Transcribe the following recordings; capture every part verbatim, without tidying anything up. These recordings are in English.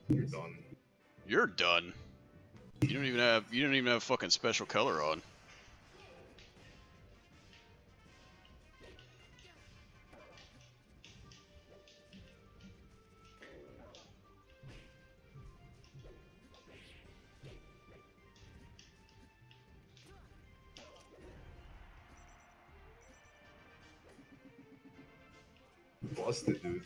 You're done. You're done. You don't even have you don't even have fucking special color on. Busted, dude.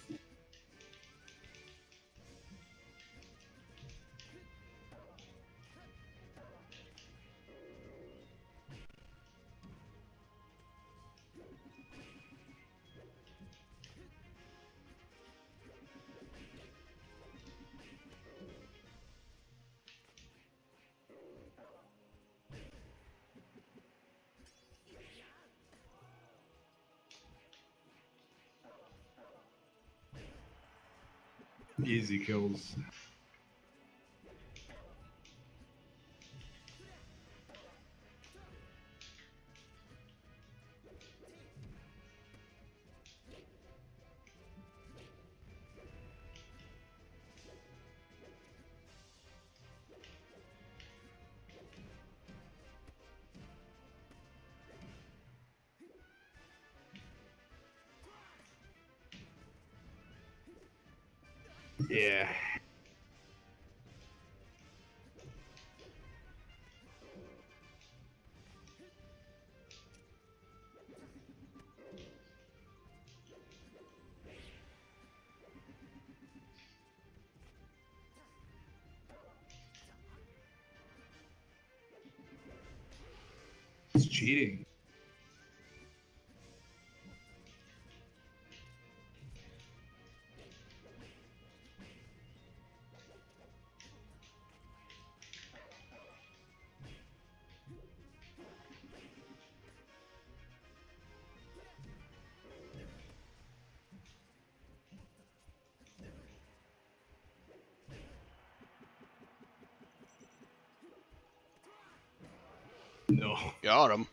Easy kills. Yeah. It's cheating. No. Got him.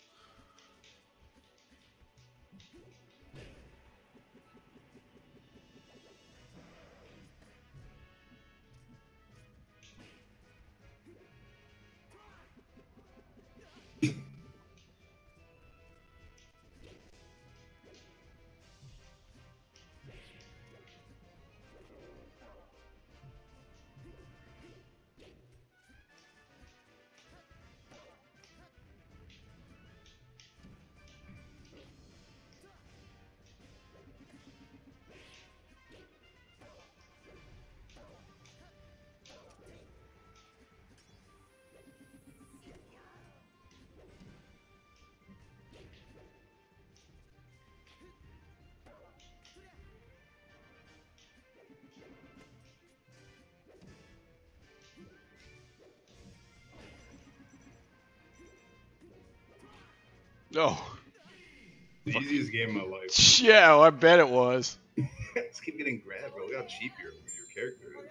Oh. The Fuck. easiest game of my life. Yeah, I bet it was. Just keep getting grabbed, bro. Look how cheap your, your character is.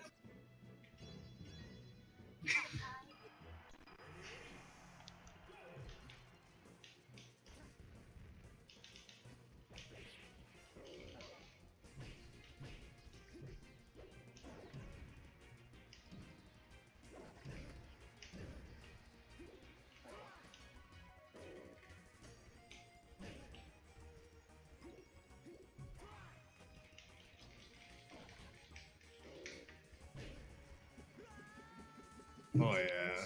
Oh, yeah.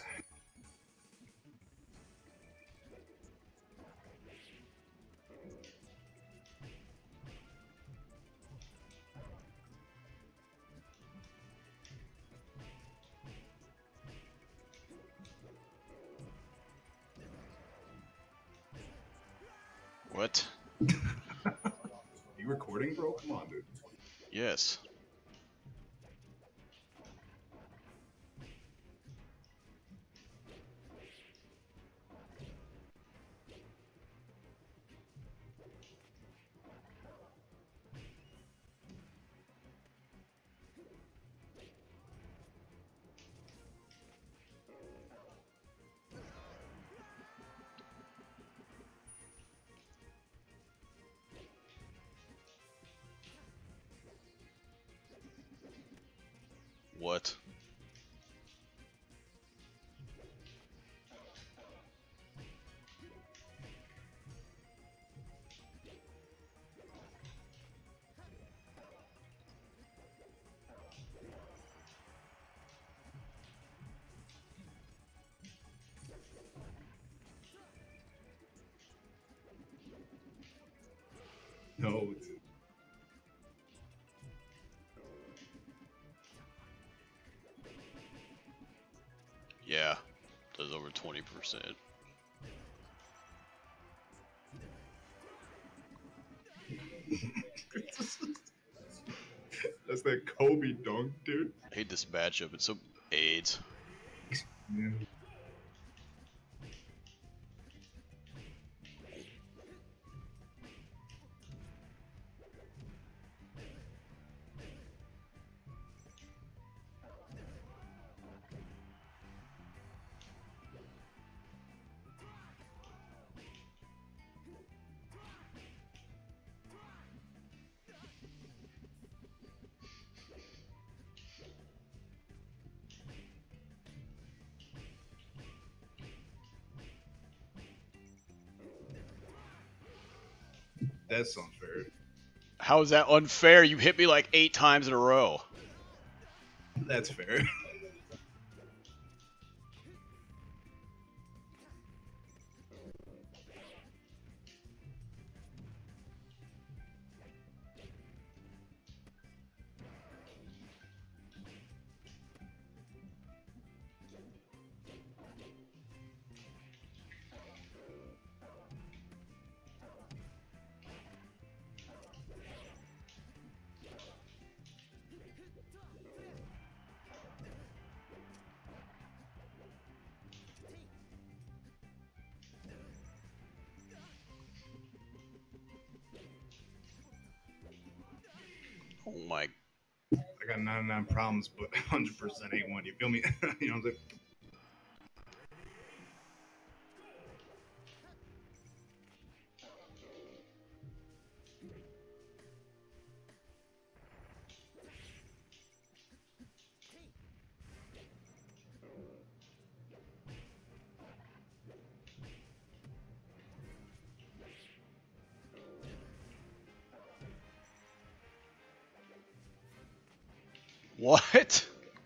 What? You recording, bro? Come on, dude. Yes. No, dude. Yeah, does over twenty percent. That's that Kobe dunk, dude. I hate this matchup. It's so AIDS. Yeah. That's unfair. How is that unfair? You hit me like eight times in a row. That's fair. Oh my. I got ninety-nine problems, but one hundred percent ain't one. You feel me? You know what I'm saying? What?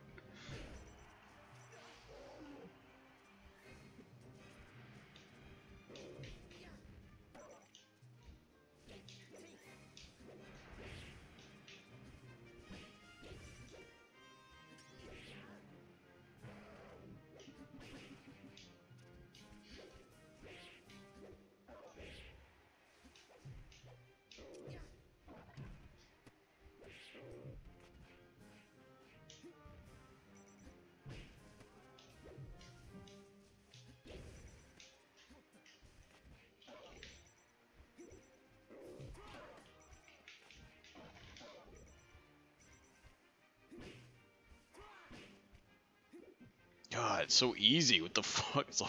God, it's so easy. What the fuck? It's like.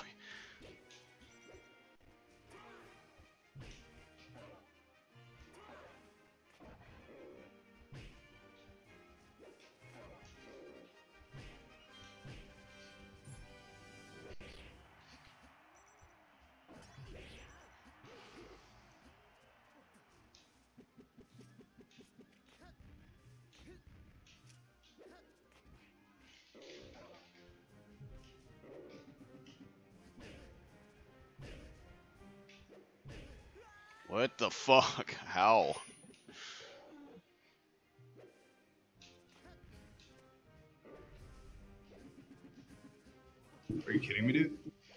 What the fuck? How? Are you kidding me, dude?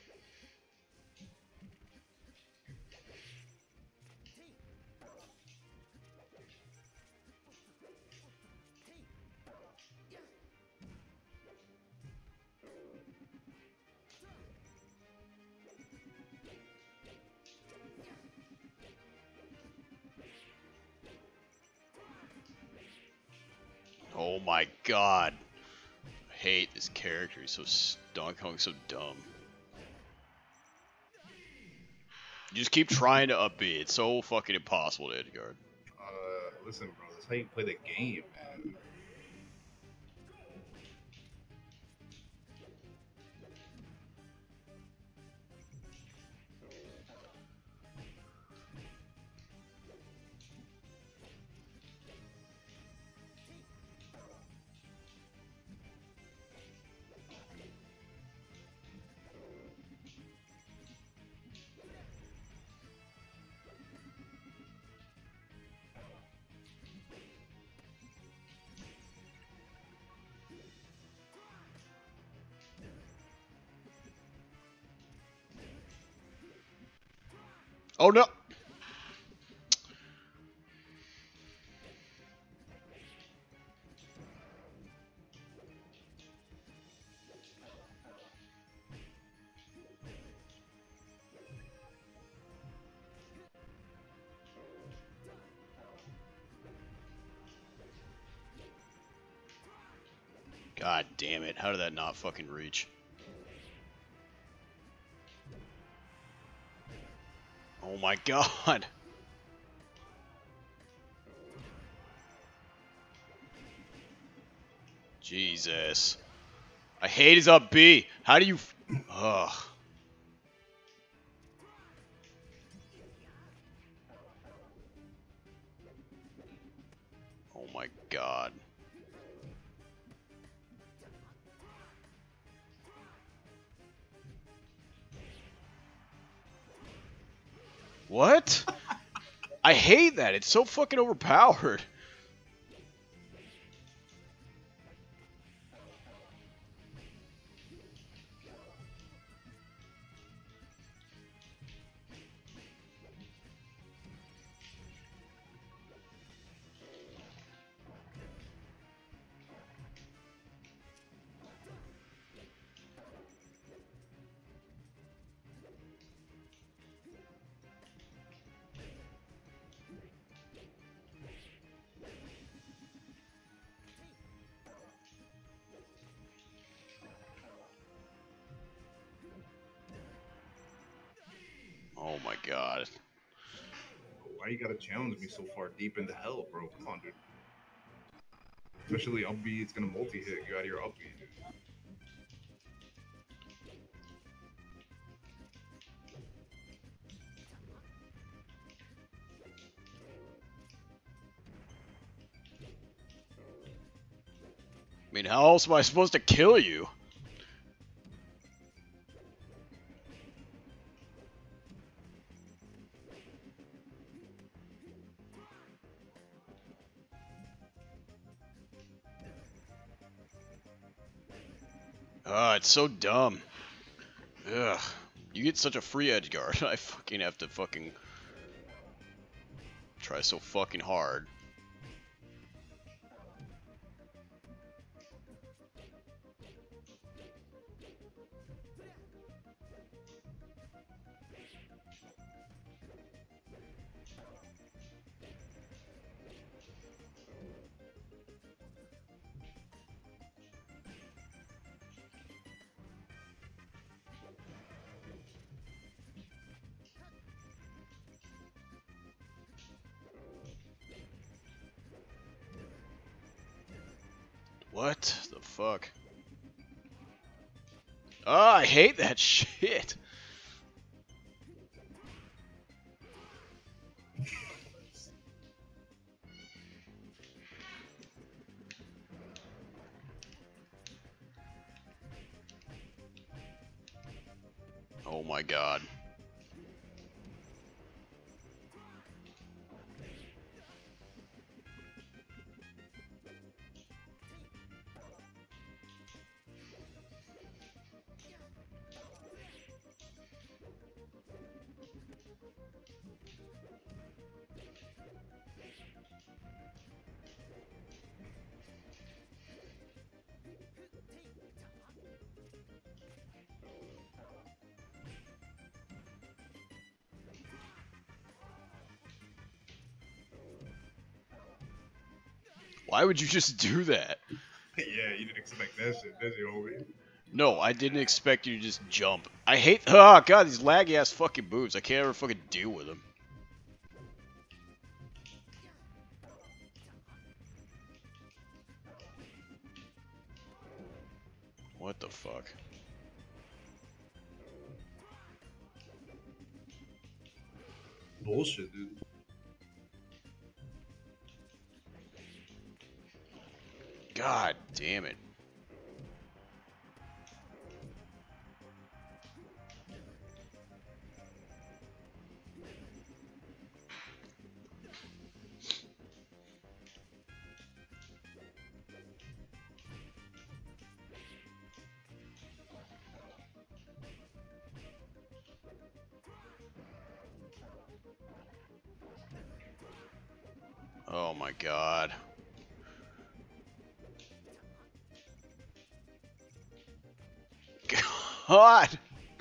Oh my god. I hate this character. He's so Donkey Kong's so dumb. You just keep trying to up B. It's so fucking impossible to edgeguard. Uh, listen, bro. That's how you play the game, man. Oh no! God damn it. How did that not fucking reach? Oh my god. Jesus. I hate his up B. How do you... Ugh. Oh my god. What? I hate that. It's so fucking overpowered. Oh my god. Why you gotta challenge me so far deep into hell, bro? Come on, dude. Especially up B, it's gonna multi-hit you out of your up B, dude. I mean, how else am I supposed to kill you? Ah, it's so dumb. Ugh. You get such a free edge guard. I fucking have to fucking try so fucking hard. What the fuck? Oh, I hate that shit. Oh my god. Why would you just do that? Yeah, you didn't expect that shit, did you, homie? No, I didn't expect you to just jump. I hate- Oh god, these laggy ass fucking moves. I can't ever fucking deal with them. What the fuck? Bullshit, dude. God damn it. Oh my god. God!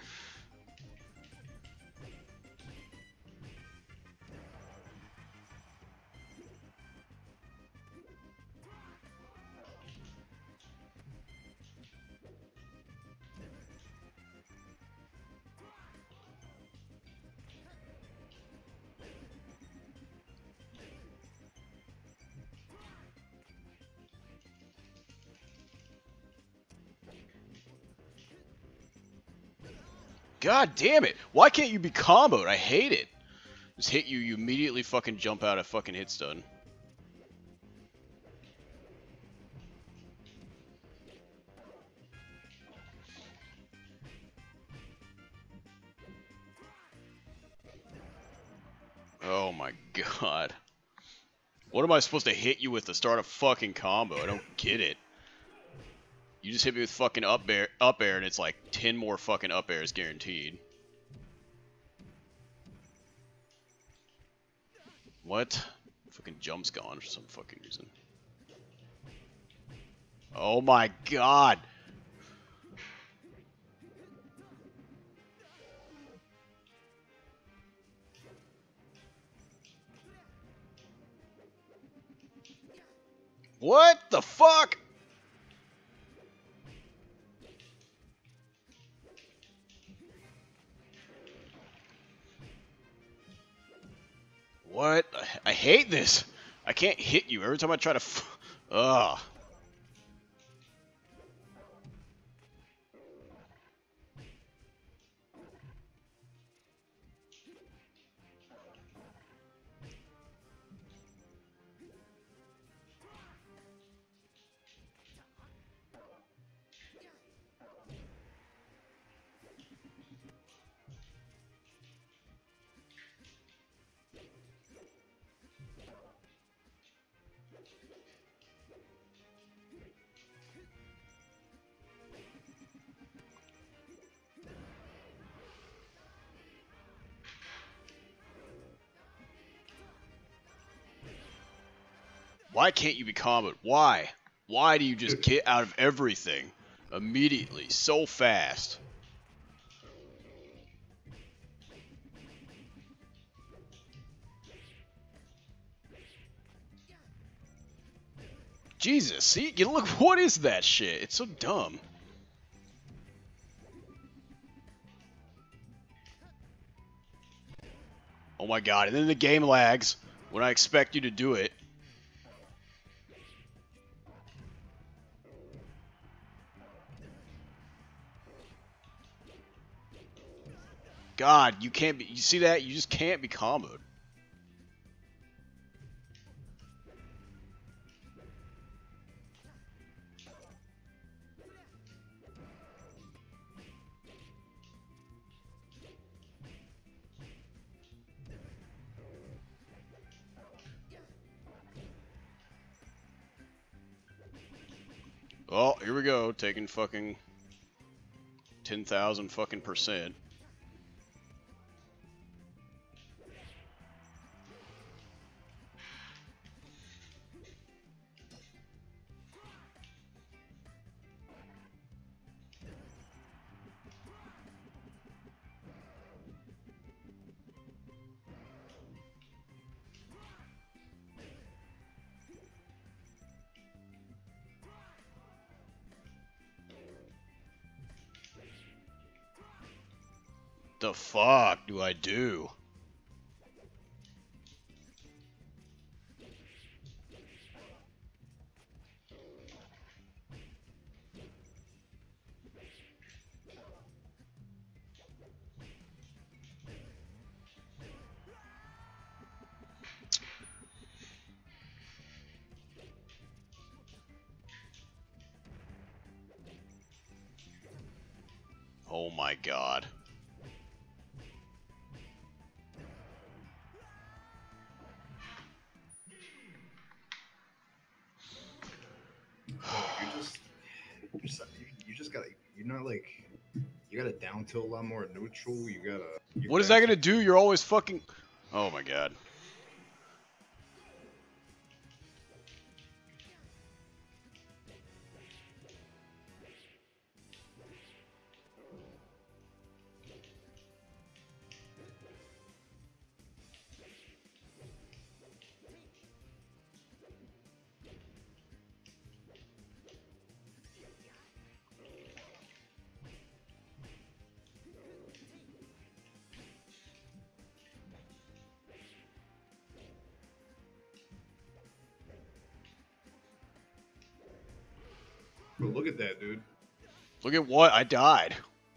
God damn it! Why can't you be comboed? I hate it. Just hit you, you immediately fucking jump out of fucking hit stun. Oh my god. What am I supposed to hit you with to start a fucking combo? I don't get it. You just hit me with fucking up air, up air and it's like ten more fucking up airs guaranteed. What? Fucking jump's gone for some fucking reason. Oh my god! What the fuck? What? I, I hate this. I can't hit you every time I try to f- Ugh. Why can't you be comboed? Why? Why do you just get out of everything immediately so fast? Jesus, see, you look, what is that shit? It's so dumb. Oh my god, and then the game lags when I expect you to do it. God, you can't be, you see that? You just can't be comboed. Oh, here we go, taking fucking ten thousand fucking percent. The fuck do I do? Oh my god. You just, you just, you just gotta, you're not like, you gotta down tilt a lot more neutral. You gotta. You What is gotta, that gonna do? You're always fucking... Oh my god. Bro, look at that, dude. Look at what? I died.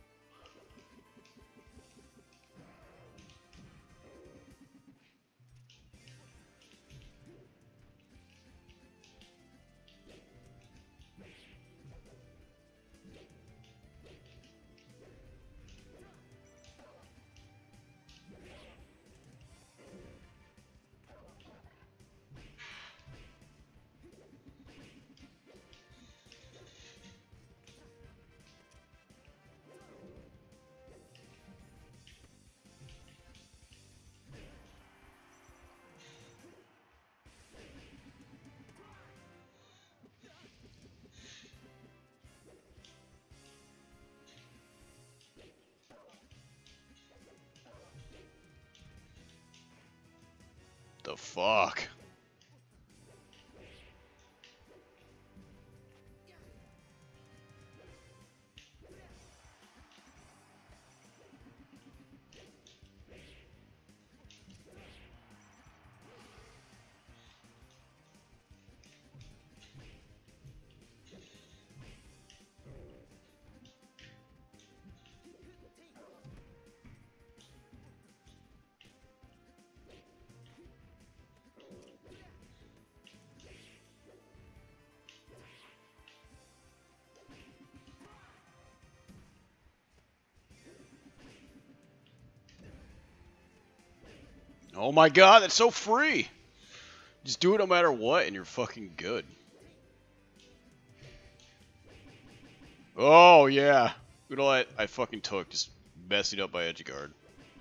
The fuck? Oh my god, that's so free! Just do it no matter what and you're fucking good. Oh yeah. Look at all that I fucking took just messing up my edge guard.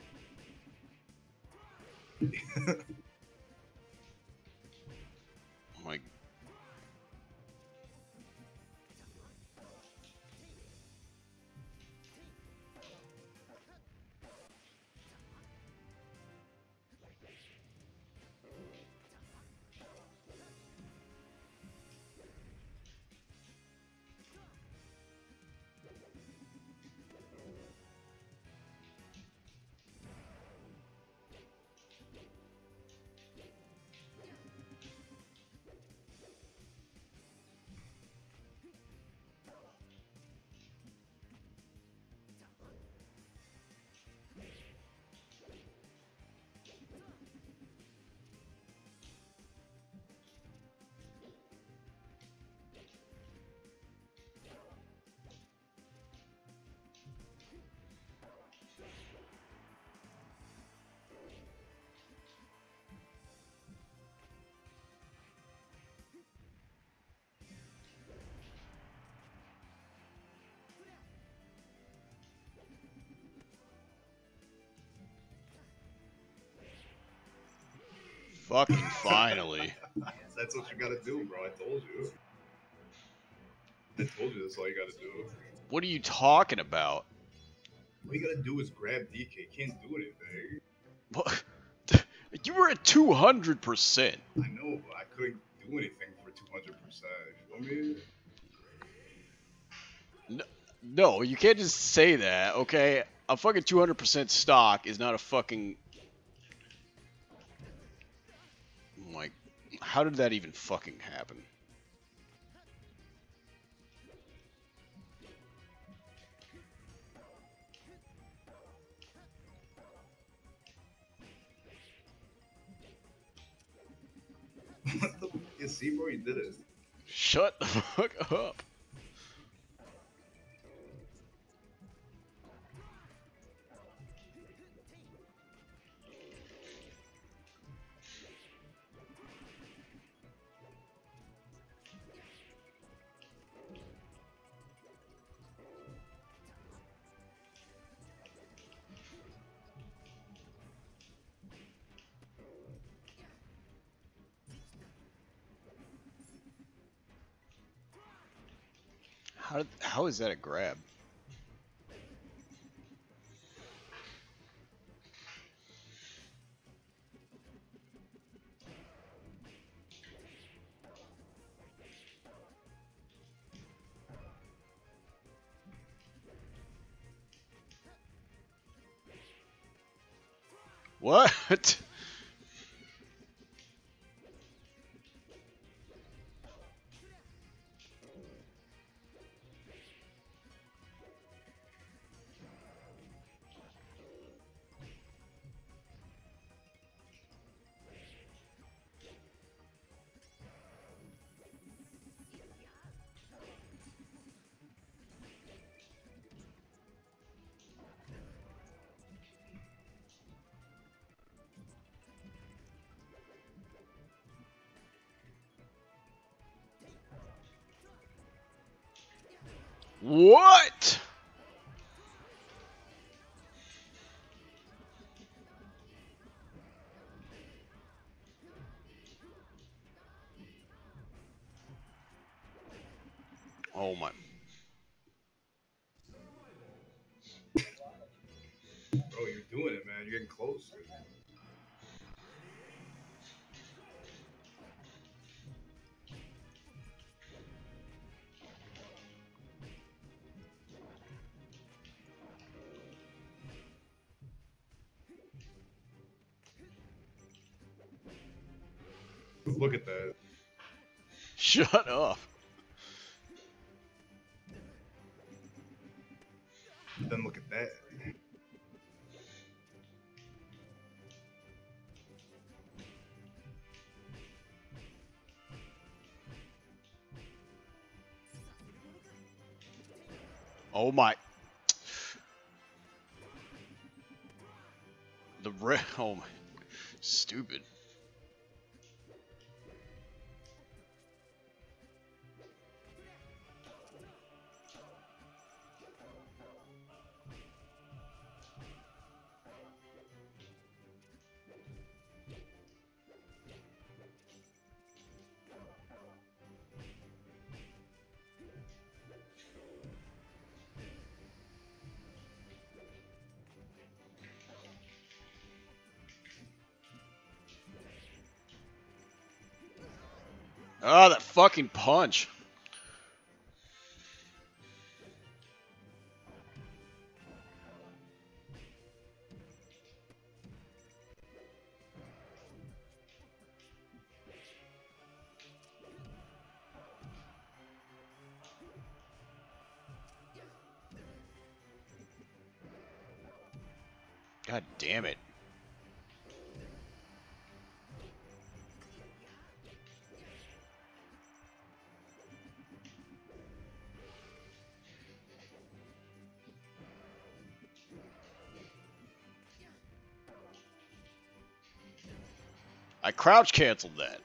Oh my. Fucking finally. That's what you gotta do, bro. I told you. I told you that's all you gotta do. What are you talking about? All you gotta do is grab D K. Can't do anything. What? You were at two hundred percent. I know, but I couldn't do anything for two hundred percent. You feel me? No, no, you can't just say that, okay? A fucking two hundred percent stock is not a fucking... Like, how did that even fucking happen? What the fuck? You see, bro? You did it. Shut the fuck up. How did, how is that a grab? What? What? Oh my. Bro, you're doing it, man. You're getting close. Look at that. Shut up. Then look at that. Oh my. The re- oh my. Stupid. Oh, that fucking punch. God damn it. I crouch canceled that.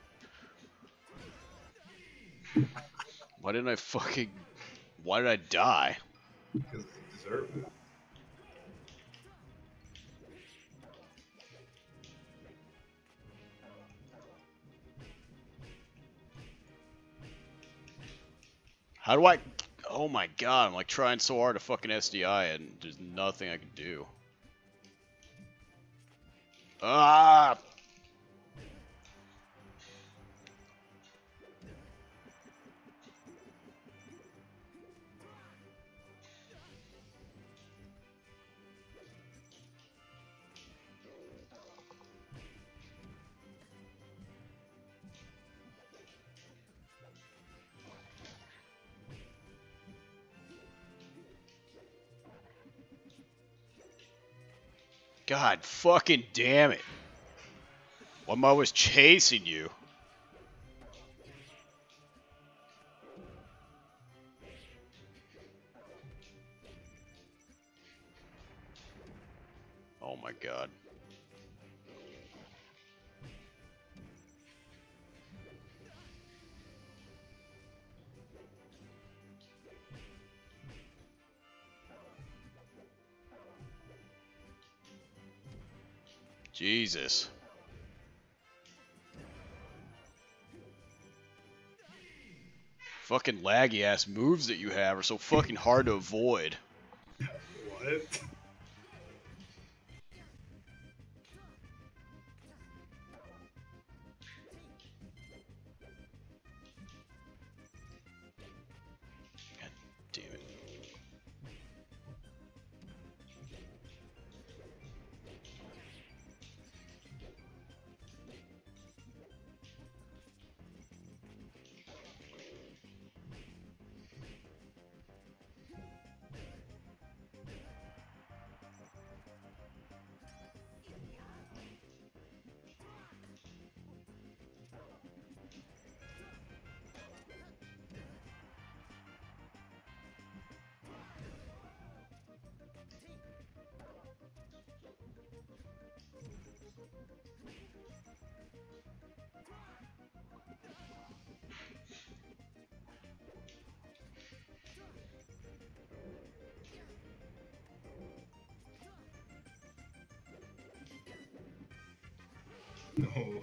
Why didn't I fucking... Why did I die? Because they deserve it. How do I... Oh my god, I'm like trying so hard to fucking S D I and there's nothing I can do. Ah! God fucking damn it. Why am I always chasing you? Oh my god. Jesus. Fucking laggy ass moves that you have are so fucking hard to avoid. What? God damn it. No.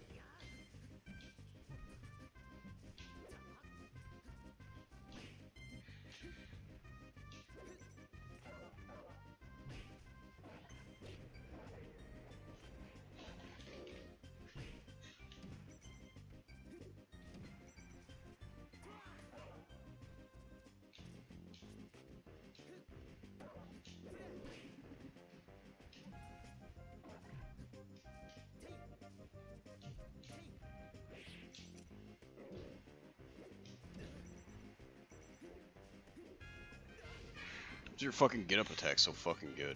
Your fucking get up attack so fucking good.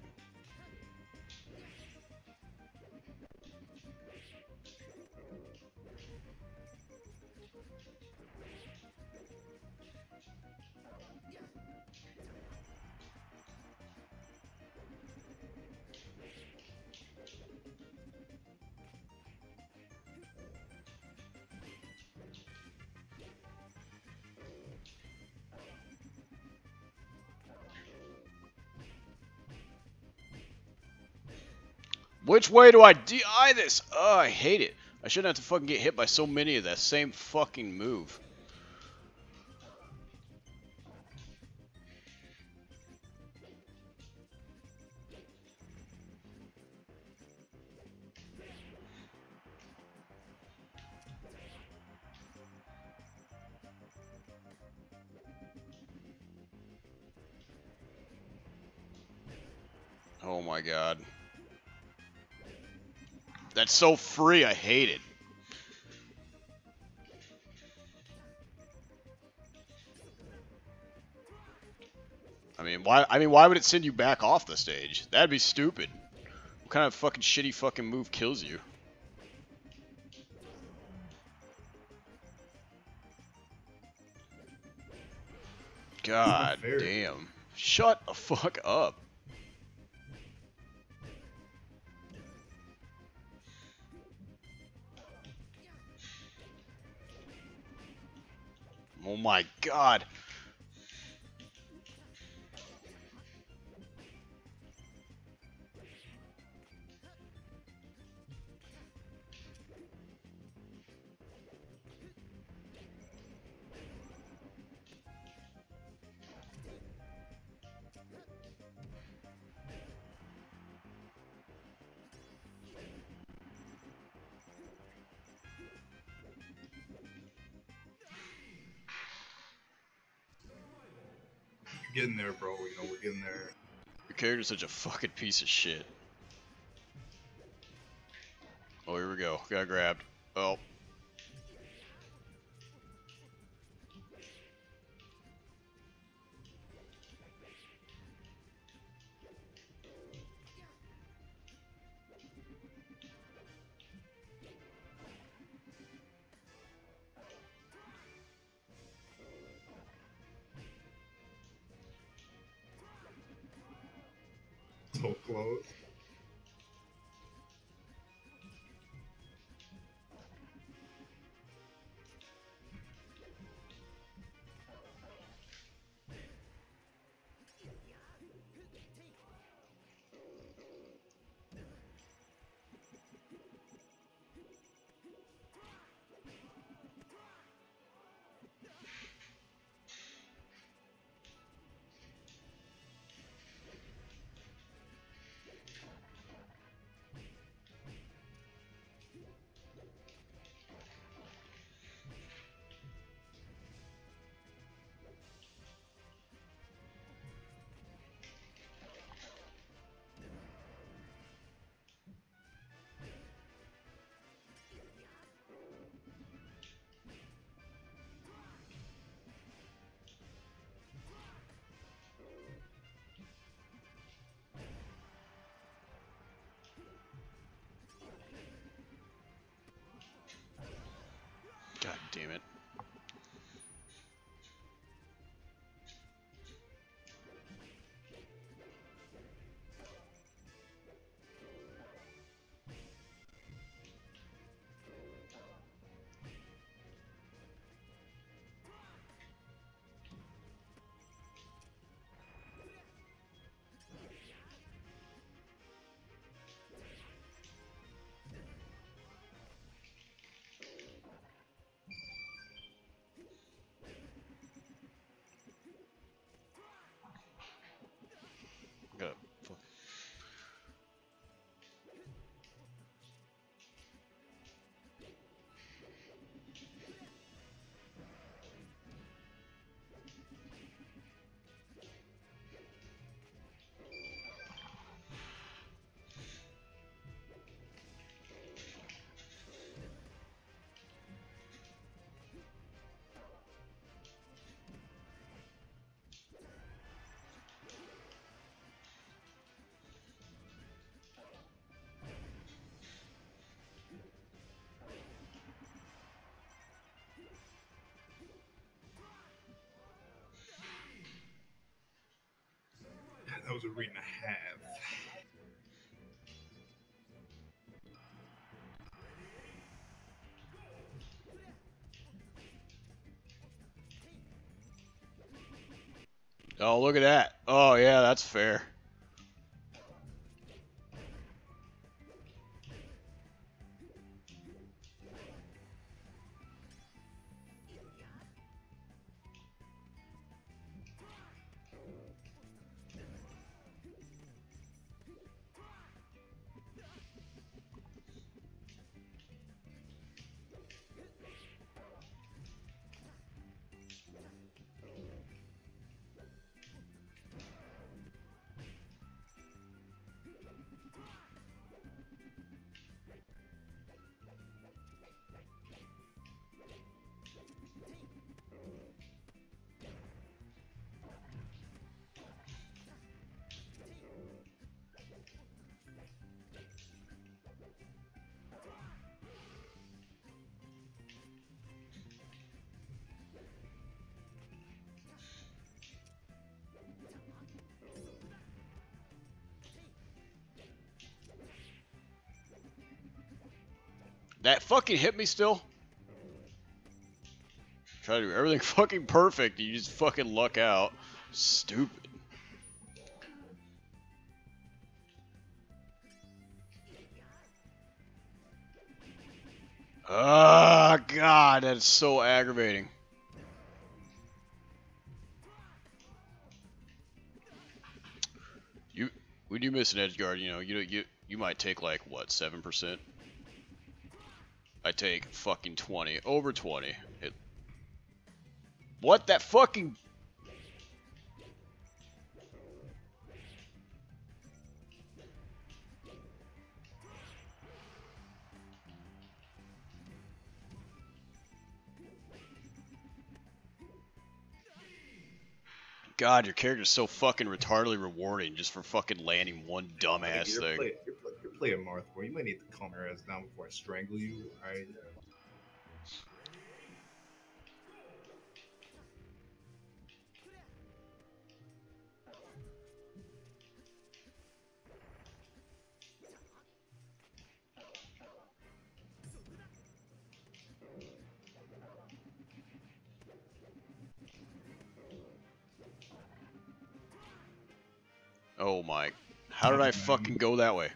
Which way do I D I this? Oh, I hate it. I shouldn't have to fucking get hit by so many of that same fucking move. Oh my god. That's so free, I hate it. I mean, why I mean why would it send you back off the stage? That'd be stupid. What kind of fucking shitty fucking move kills you? God damn. Shut the fuck up. Oh my god. We're getting there, bro. You know, we're getting there. Your character's such a fucking piece of shit. Oh, here we go. Got grabbed. Oh. So close. God damn it. was a read and a half. Oh, look at that. Oh, yeah, that's fair. That fucking hit me still? Try to do everything fucking perfect, you just fucking luck out. Stupid. Ah, oh, God, that's so aggravating. You, when you miss an edge guard, you know, you you you might take like what, seven percent? I take fucking twenty, over twenty. It, what that fucking? God, your character's so fucking retardedly rewarding just for fucking landing one dumbass you're thing. Play, you're, play, you're playing Marth, boy. You might need to calm your ass down before I strangle you. Alright. Oh my. How did I fucking go that way?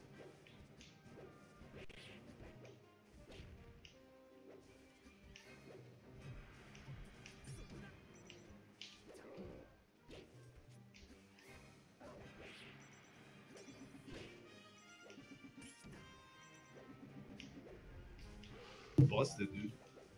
Busted, dude.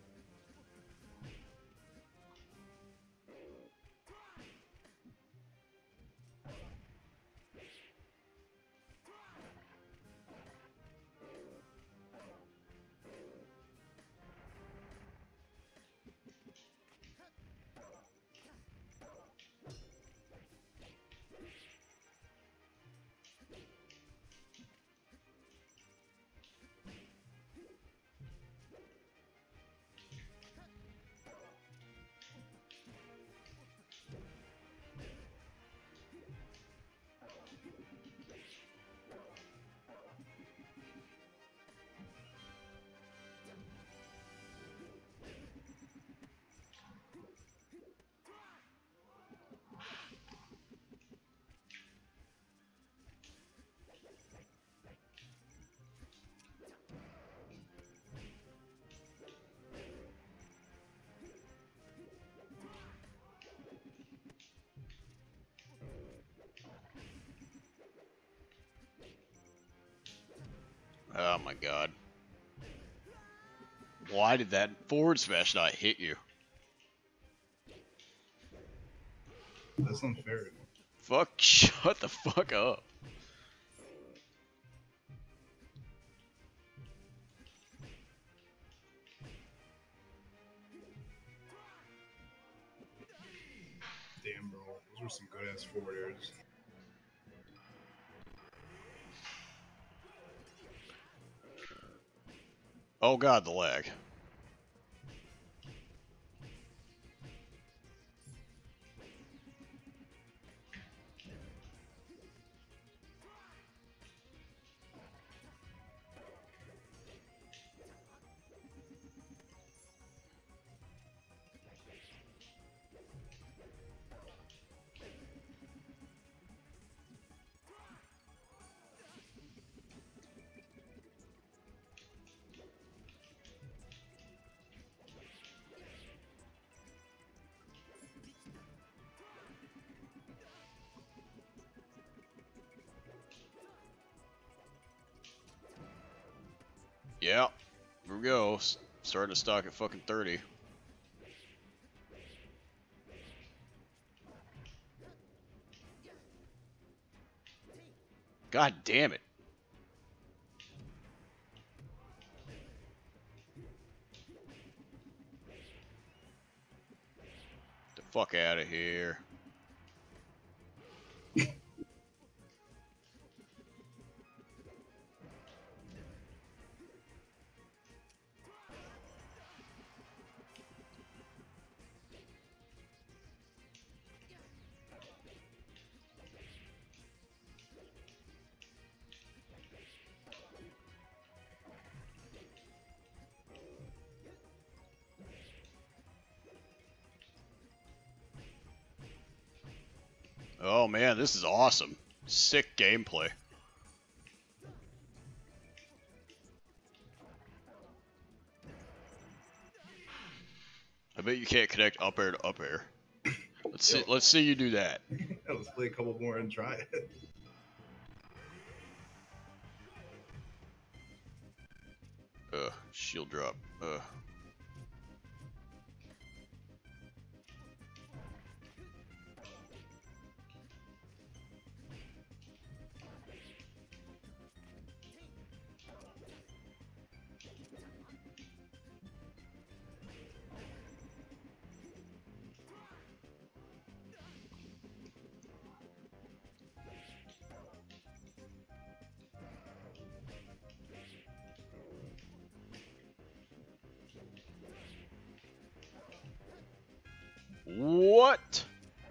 Oh my God. Why did that forward smash not hit you? That's unfair. Fuck, shut the fuck up. Damn, bro. Those were some good ass forward airs. Oh God, the lag. Yeah. Here we go. S starting to stock at fucking thirty. God damn it. The fuck out of here. Oh man, this is awesome. Sick gameplay. I bet you can't connect up air to up air. Let's see. Let's see you do that. Yeah, let's play a couple more and try it. Uh, shield drop. Uh. What?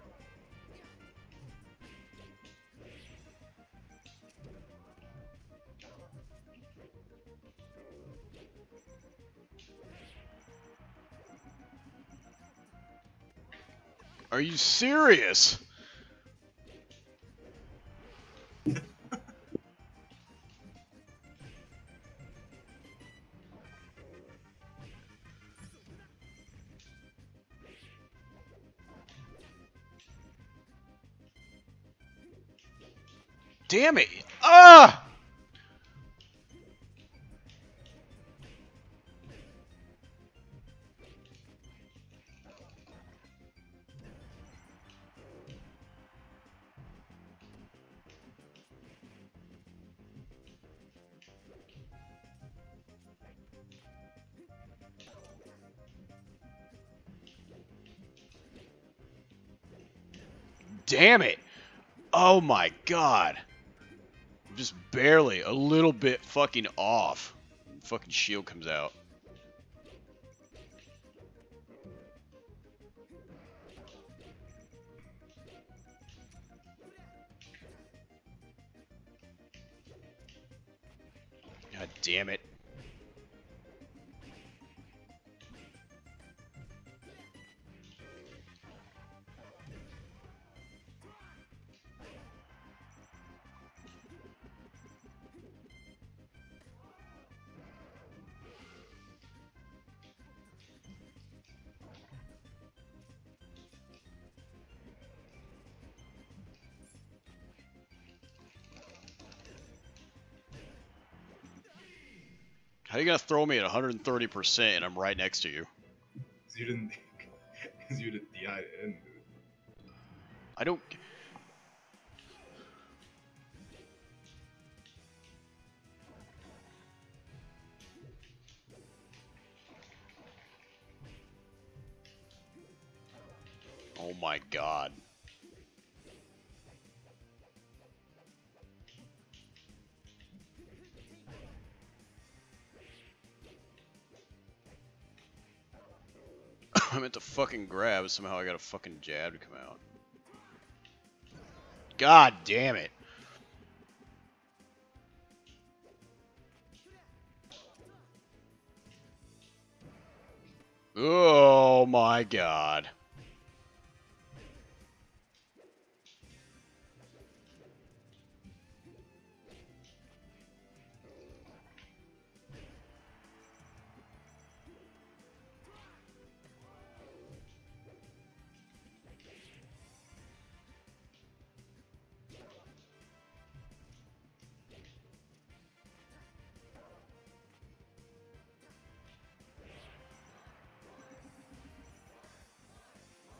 Are you serious? Damn it! Ah! Damn it! Oh my god! Just barely, a little bit fucking off. Fucking shield comes out. God damn it. How you gonna throw me at one hundred thirty percent and I'm right next to you? Cause you didn't, cause you didn't D I it in. I don't... Oh my god. I meant to fucking grab, somehow I got a fucking jab to come out. God damn it. Oh my god.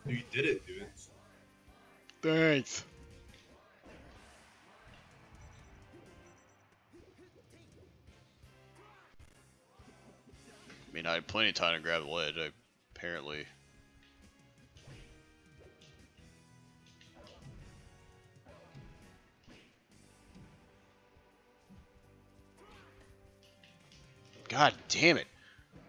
You did it, dude. Thanks. I mean, I had plenty of time to grab the ledge, I, apparently. God damn it.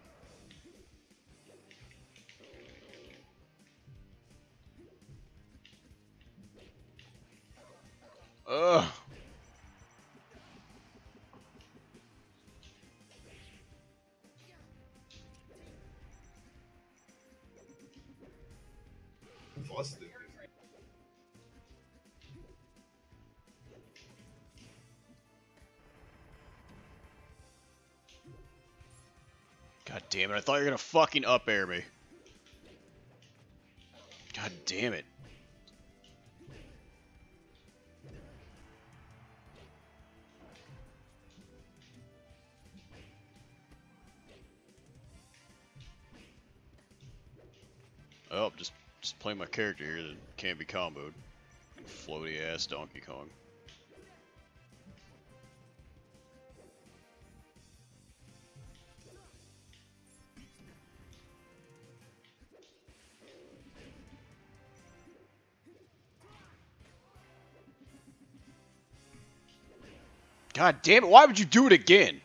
Ugh. Busted. God damn it, I thought you were gonna fucking up air me. God damn it. Oh, just just playing my character here that can't be comboed. Floaty ass Donkey Kong. God damn it, why would you do it again?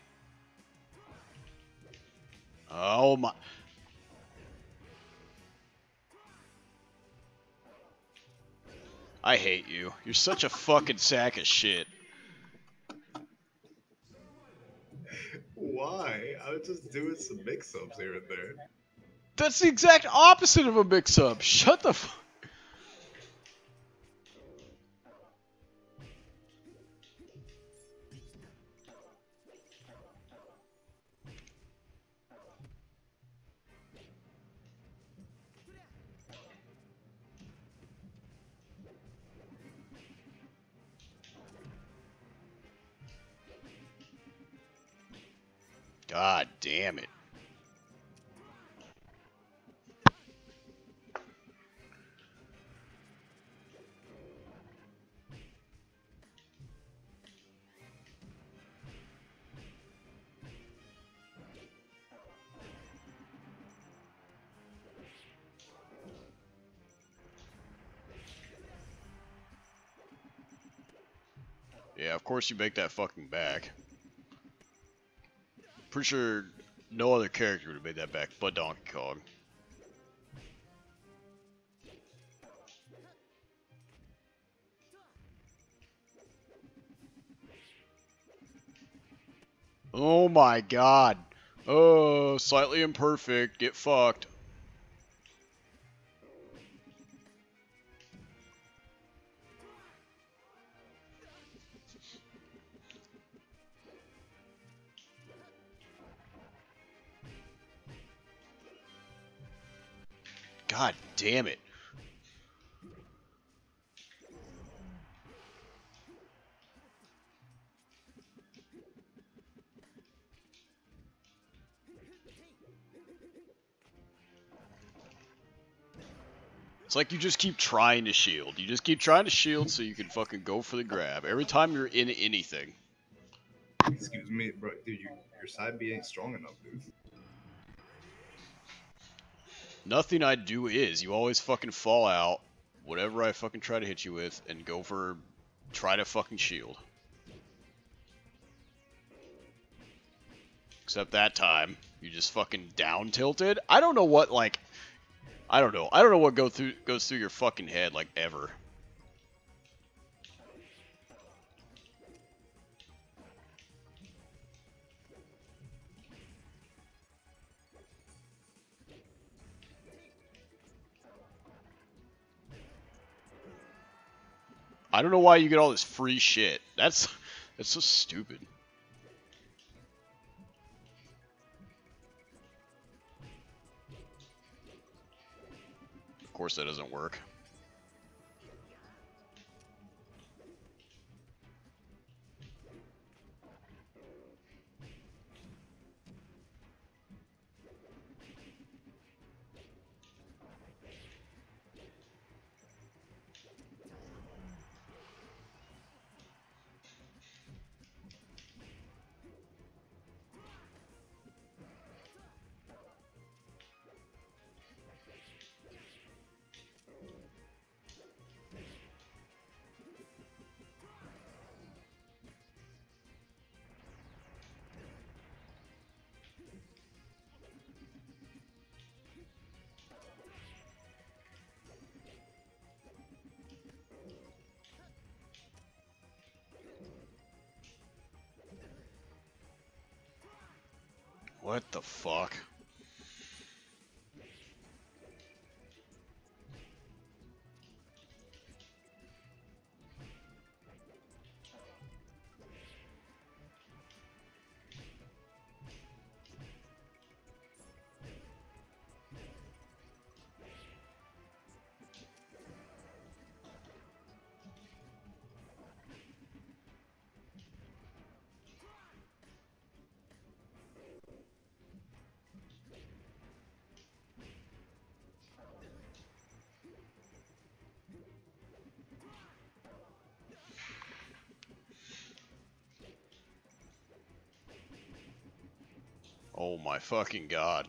Oh my. I hate you. You're such a fucking sack of shit. Why? I was just doing some mix-ups here and there. That's the exact opposite of a mix-up. Shut the fuck. God damn it. Yeah, of course you make that fucking back. Pretty sure no other character would have made that back but Donkey Kong. Oh my god. Oh, slightly imperfect. Get fucked. God damn it. It's like you just keep trying to shield. You just keep trying to shield so you can fucking go for the grab every time you're in anything. Excuse me, bro. Dude, you, your side B ain't strong enough, dude. Nothing I do is. You always fucking fall out, whatever I fucking try to hit you with, and go for, try to fucking shield. Except that time, you just fucking down tilted. I don't know what, like, I don't know. I don't know what go through goes through your fucking head, like, ever. I don't know why you get all this free shit. That's that's so stupid. Of course that doesn't work. What the fuck? Oh my fucking god.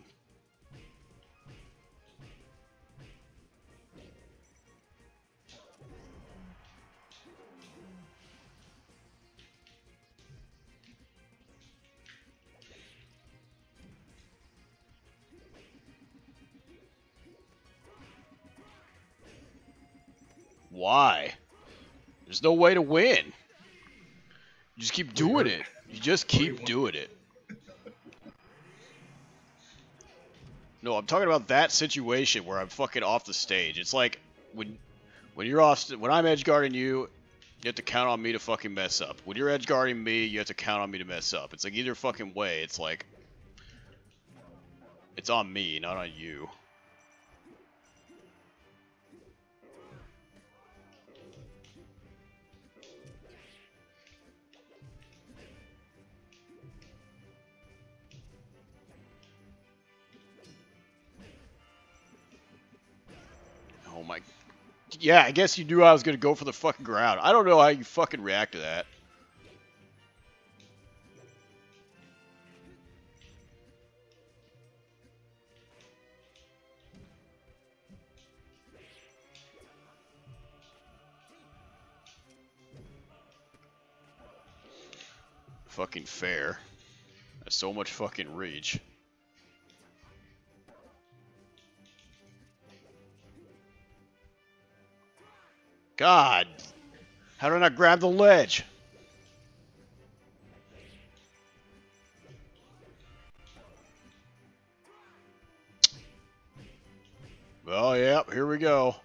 Why? There's no way to win. You just keep doing it. You just keep doing it. No, I'm talking about that situation where I'm fucking off the stage. It's like when when you're off, when I'm edge guarding you, you have to count on me to fucking mess up. When you're edge guarding me, you have to count on me to mess up. It's like either fucking way. It's like it's on me, not on you. Oh my... Yeah, I guess you knew I was gonna go for the fucking ground. I don't know how you fucking react to that. Fucking fair. That's so much fucking reach. God! How did I not grab the ledge? Well, yep, here we go.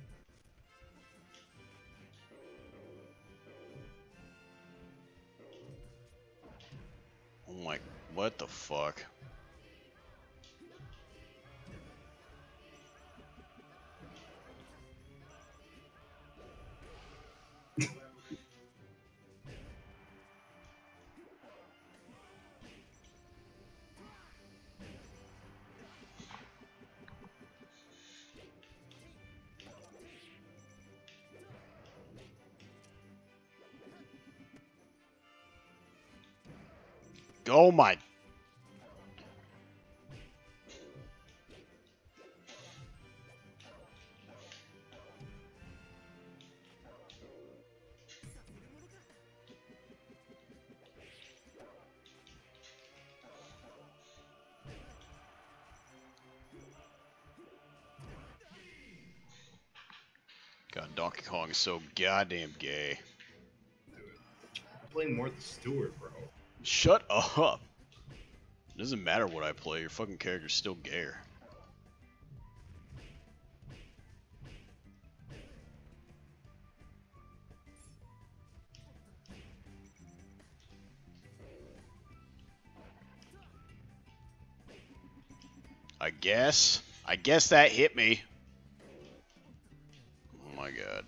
Oh my, what the fuck? Oh my... God, Donkey Kong is so goddamn gay. I'm playing more the steward, bro. Shut up. It doesn't matter what I play, your fucking character's still gayer. I guess. I guess that hit me. Oh my god.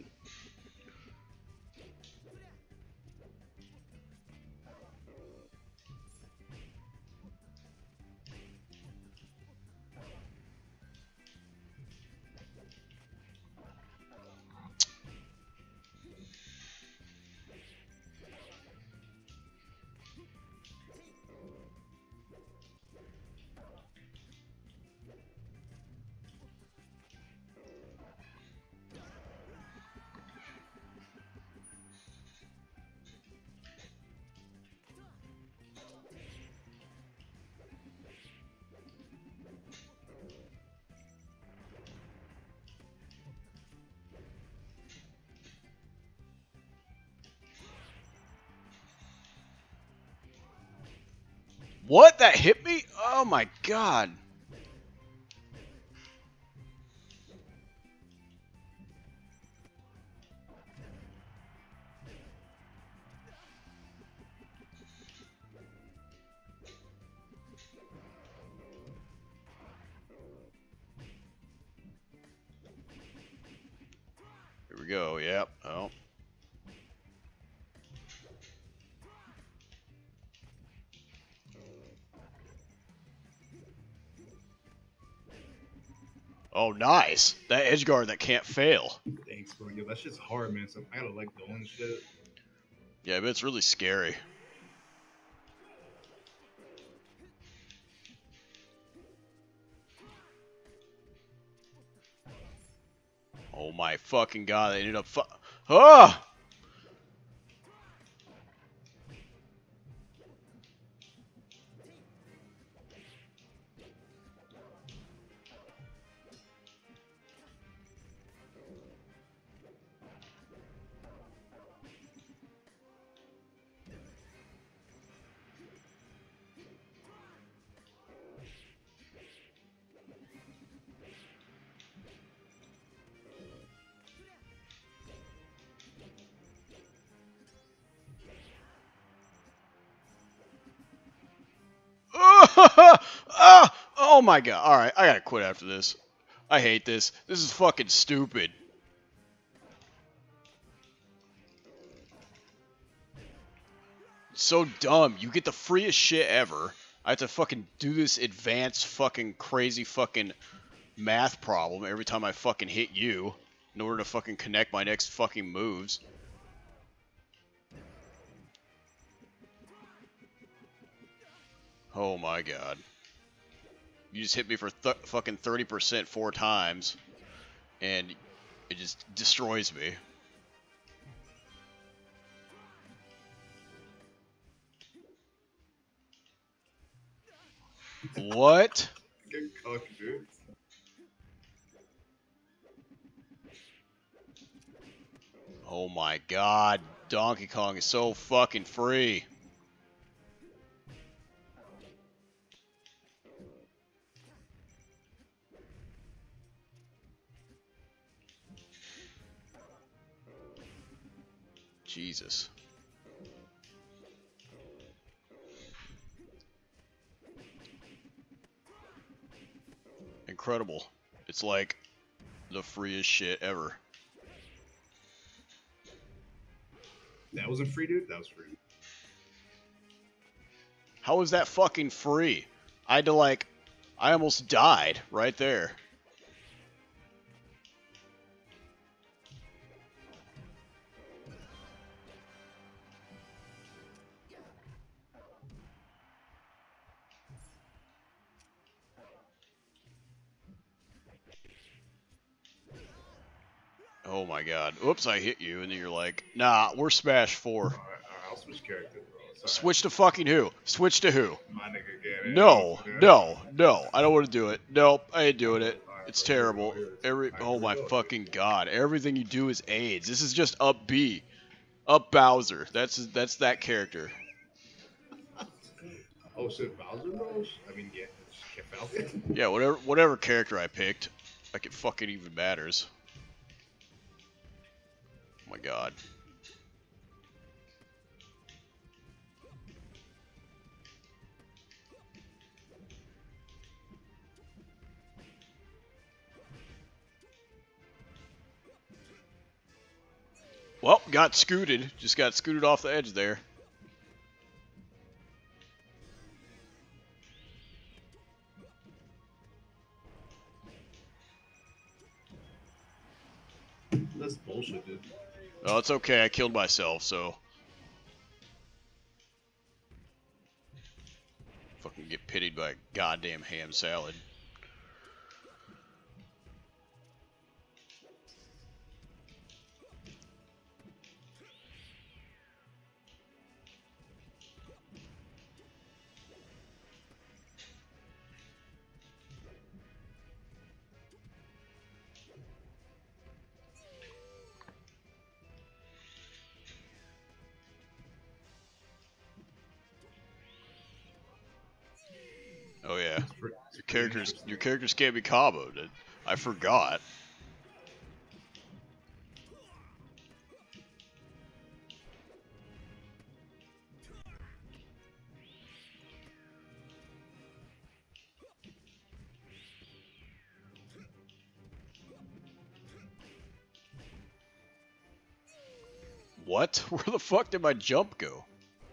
What? That hit me? Oh my god. Here we go. Yep. Oh. Oh, nice. That edge guard that can't fail. Thanks, bro. Yo, that shit's hard, man. So I gotta let go and shit. Yeah, but it's really scary. Oh my fucking god, they ended up fu- Ah! Ah! Oh my god. Alright, I gotta quit after this. I hate this. This is fucking stupid. It's so dumb. You get the freest shit ever. I have to fucking do this advanced fucking crazy fucking math problem every time I fucking hit you in order to fucking connect my next fucking moves. Oh my god. You just hit me for th fucking thirty percent four times, and it just destroys me. What? Get cooked, dude. Oh my god. Donkey Kong is so fucking free. Jesus. Incredible. It's like the freest shit ever. That wasn't free, dude? That was free. How was that fucking free? I had to like... I almost died right there. Oh my god. Oops, I hit you, and then you're like, nah, we're Smash four. Alright, alright, I'll switch characters, bro. Switch to fucking who? Switch to who? My nigga again. No, no, no. I don't want to do it. Nope, I ain't doing it. It's terrible. Every oh my fucking god. Everything you do is AIDS. This is just up B. Up Bowser. That's that's that character. Oh shit, Bowser, bro? I mean, yeah, it's Falcon. Yeah, whatever whatever character I picked, like it fucking even matters. Oh my god. Well, got scooted. Just got scooted off the edge there. That's bullshit, dude. Oh, it's okay. I killed myself, so... Fucking get pitied by a goddamn ham salad. Oh yeah. characters, your characters can't be comboed. I forgot. What? Where the fuck did my jump go?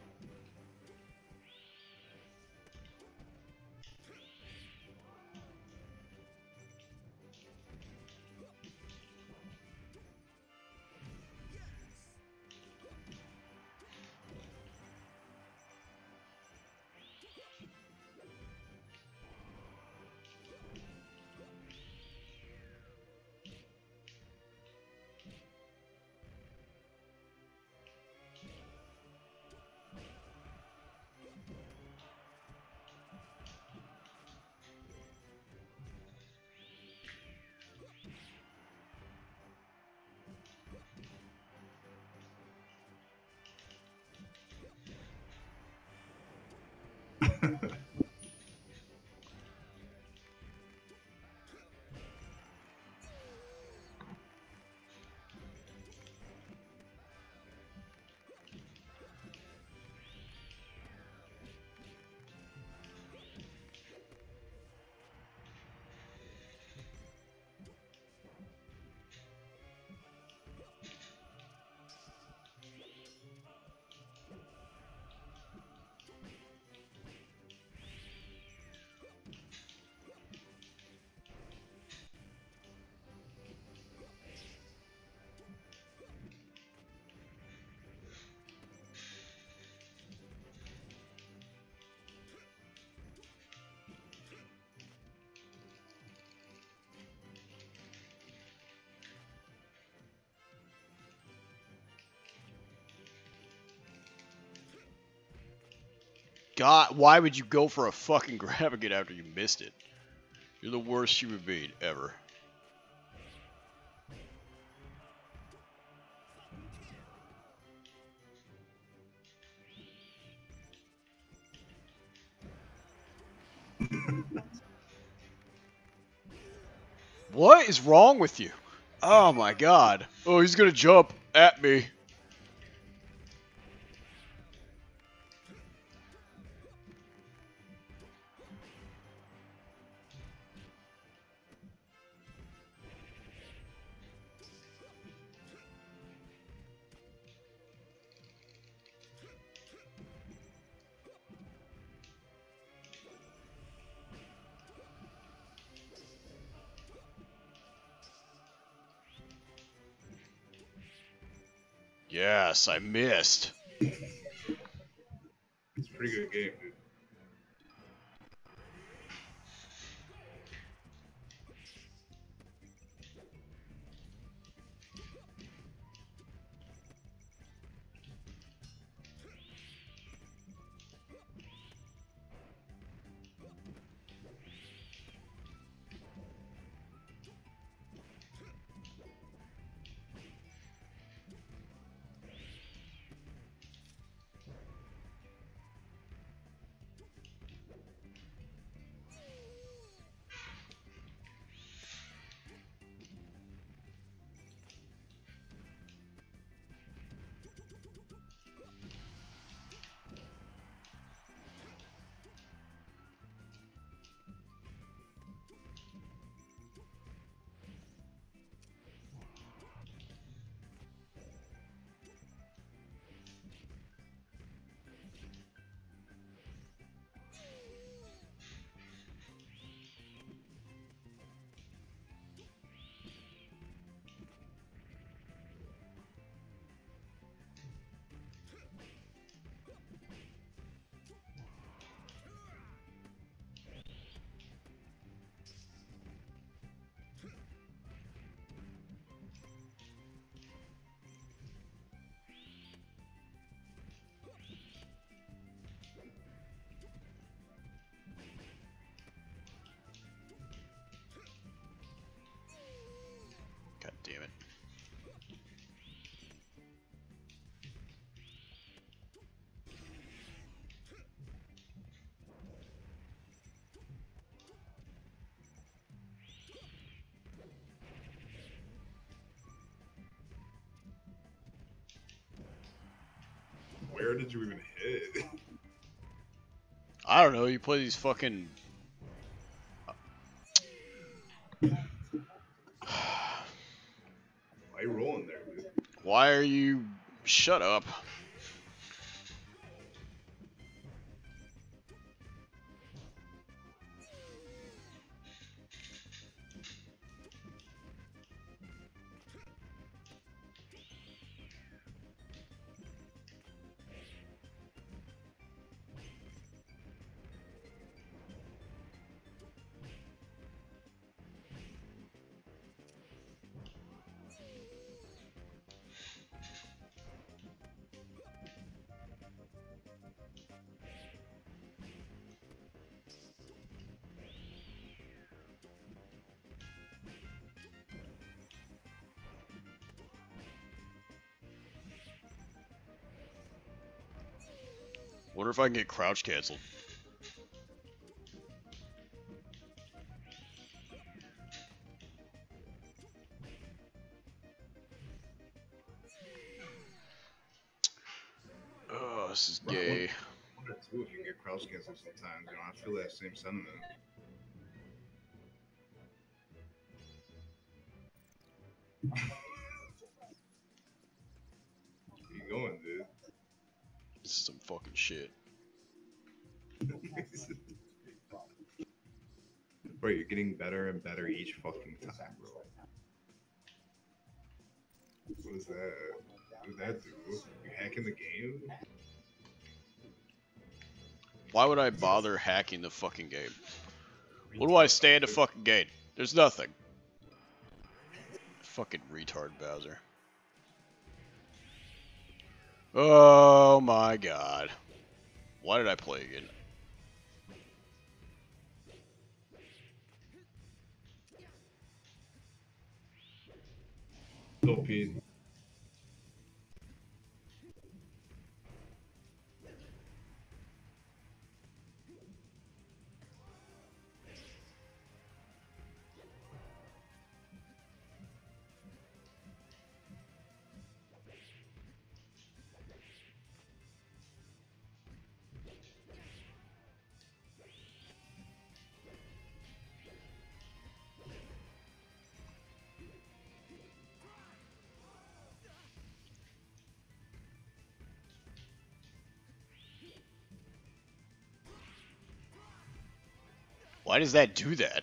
God, why would you go for a fucking grab again after you missed it? You're the worst human being ever. What is wrong with you? Oh my god. Oh, he's gonna jump at me. Yes, I missed. It's a pretty good game, dude. God damn it. Where did you even hit? I don't know. You play these fucking. Why are you rolling there, dude? Why are you? Shut up. Wonder if I can get crouch canceled. Oh, this is gay. I wonder too if you can get crouch cancel sometimes. You know, I feel that same sentiment. Where you going, dude? This is some fucking shit. Bro, you're getting better and better each fucking time, bro. What is that? What did that do? You hacking the game? Why would I bother hacking the fucking game? What do I stand to fucking gain? There's nothing. Fucking retard Bowser. Oh my god. Why did I play again? Go, Pete. Why does that do that?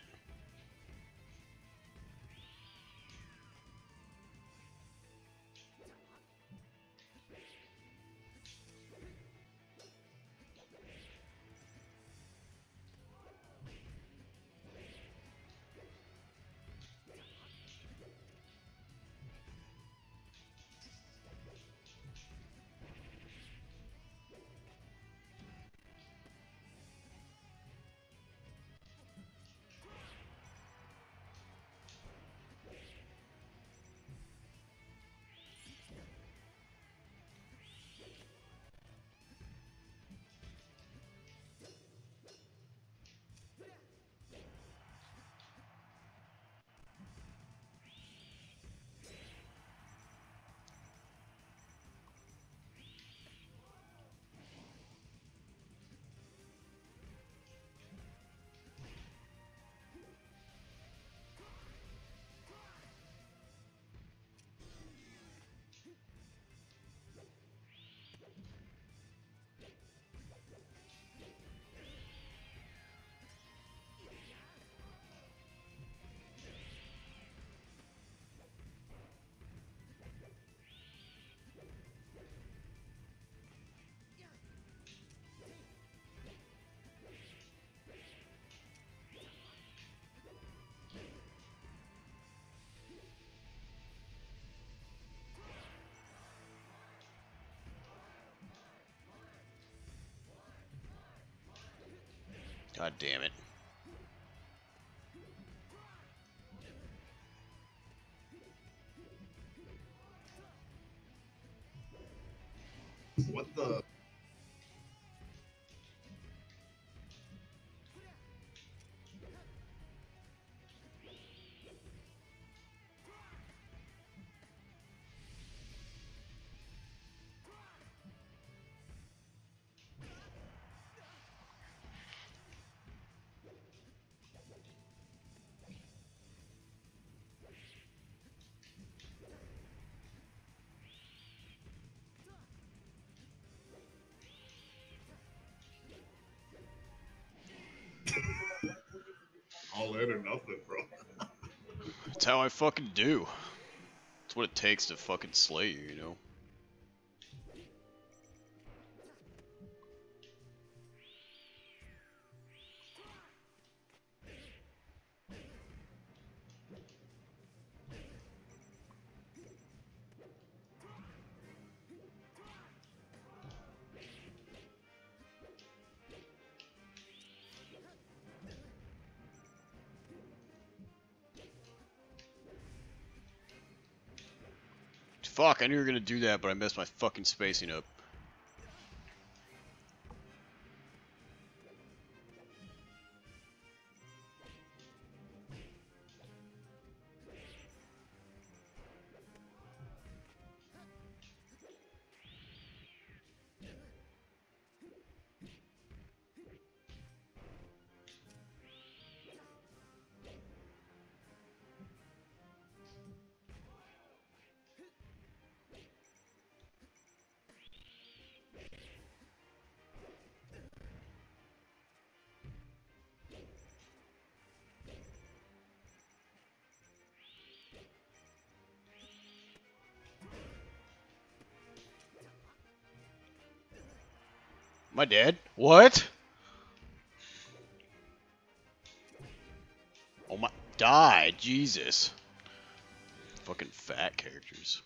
God damn it. What the? plan or nothing, bro. That's how I fucking do. That's what it takes to fucking slay you, you know? Fuck, I knew you were gonna do that, but I messed my fucking spacing up. Am I dead? What? Oh my... Die, Jesus. Fucking fat characters.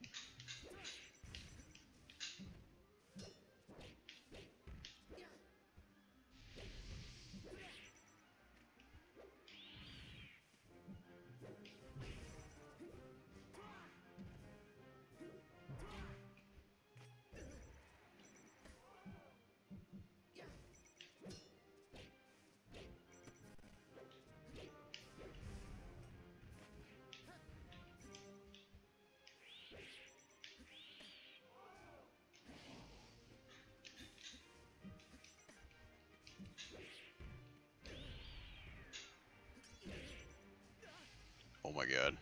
Oh my god.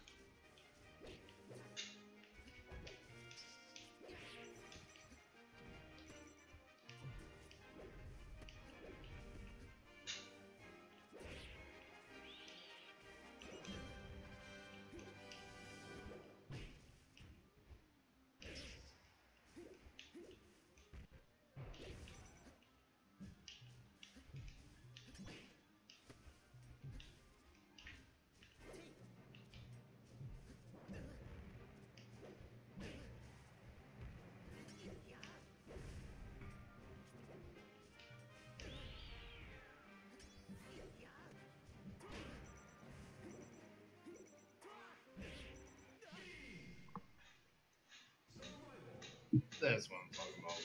That's what I'm talking about.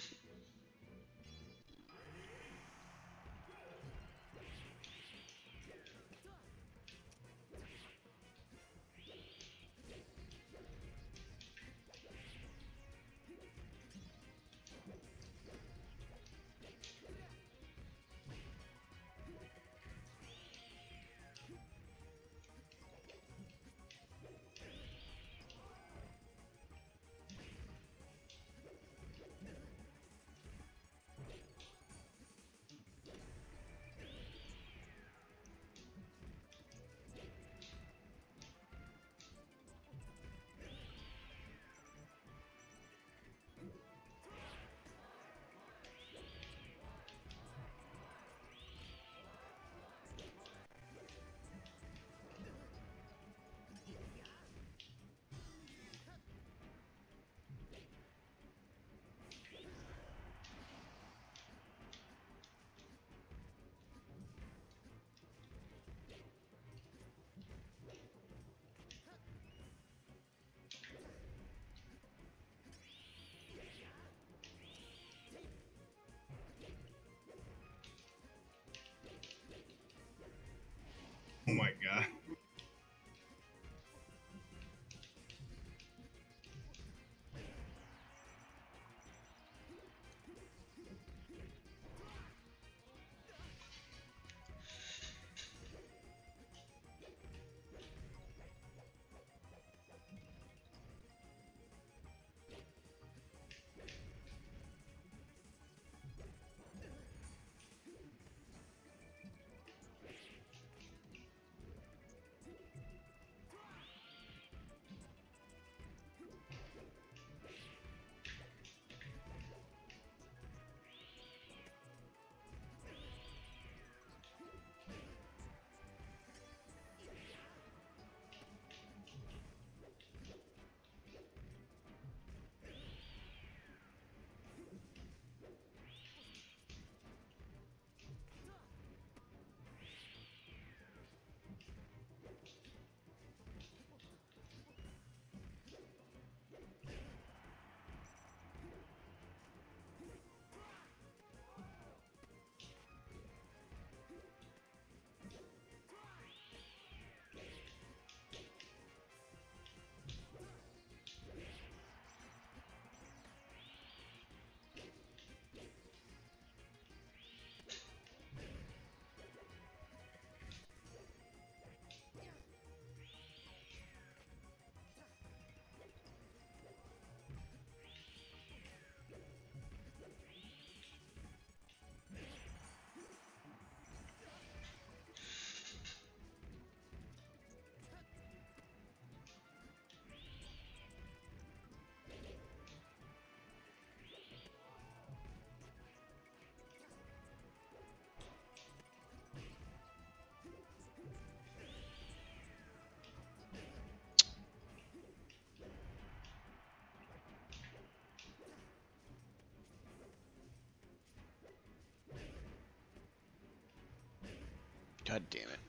damn it.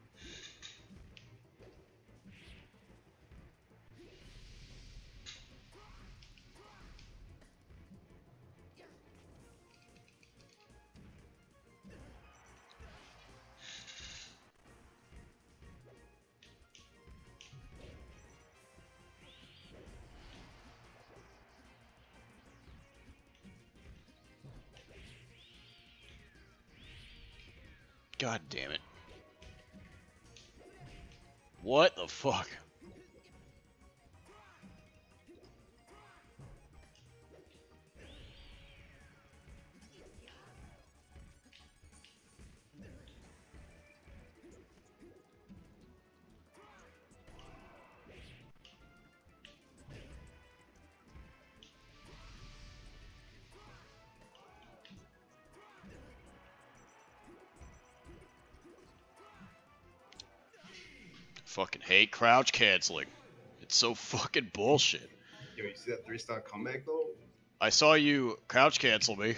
God damn it. What the fuck? Fucking hate crouch canceling. It's so fucking bullshit. Yo, you see that three star comeback though? I saw you crouch cancel me.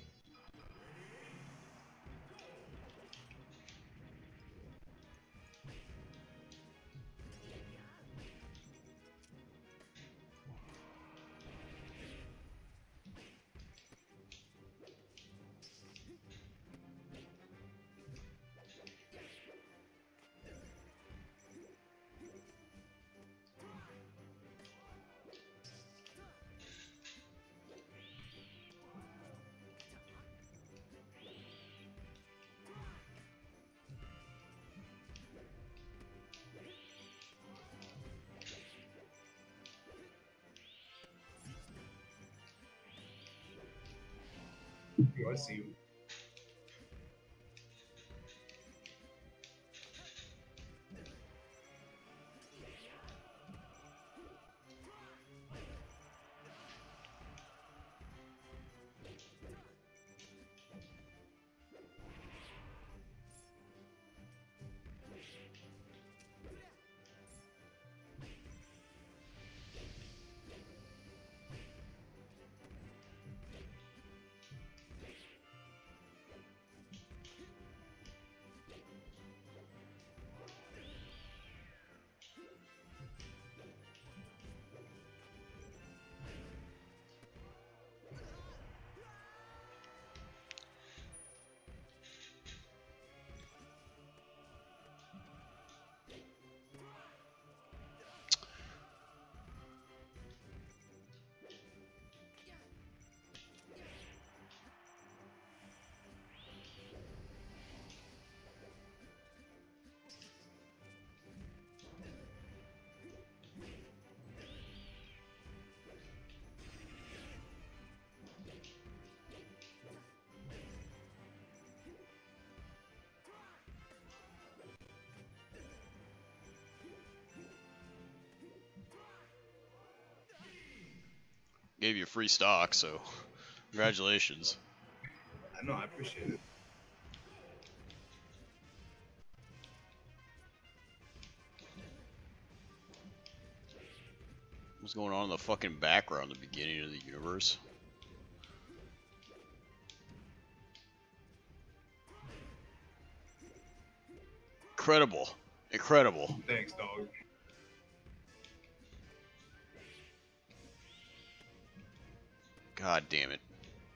Yo, I see you. Gave you free stock, so congratulations. I know, I appreciate it. What's going on in the fucking background, the beginning of the universe? Incredible. Incredible. Thanks, dog. God damn it.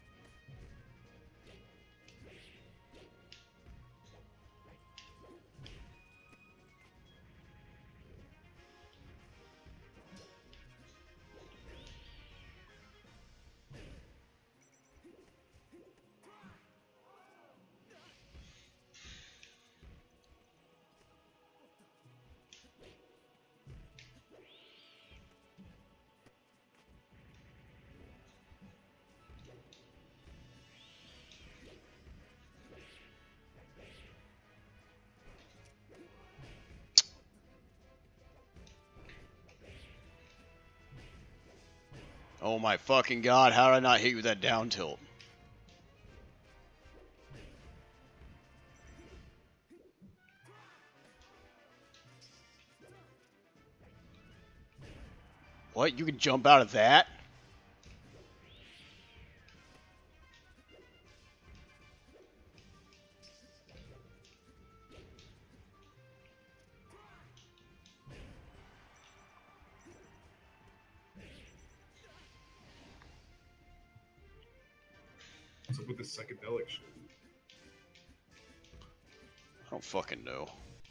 Oh my fucking god, how did I not hit you with that down tilt? What? You can jump out of that? What's up with the psychedelic shit? I don't fucking know.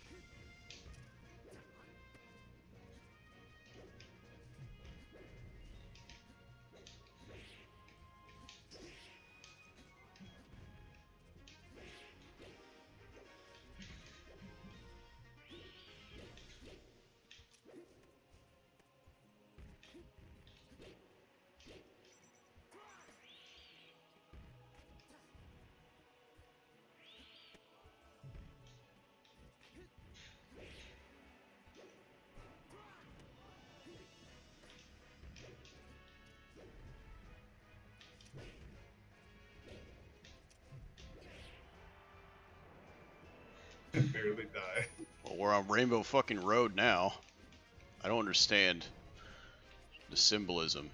Barely die. Well, we're on Rainbow fucking Road now. I don't understand the symbolism.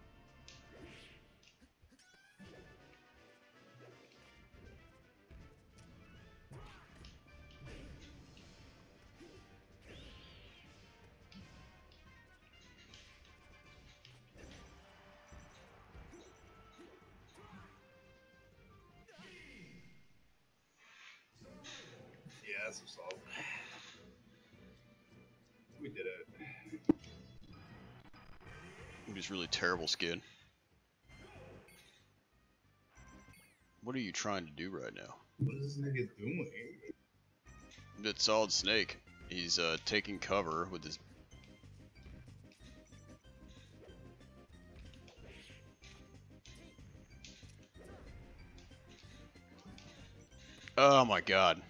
Yeah, that's what's up. We did it. I'm just really terrible skin. What are you trying to do right now? What is this nigga doing? That Solid Snake. He's uh, taking cover with his... Oh my god.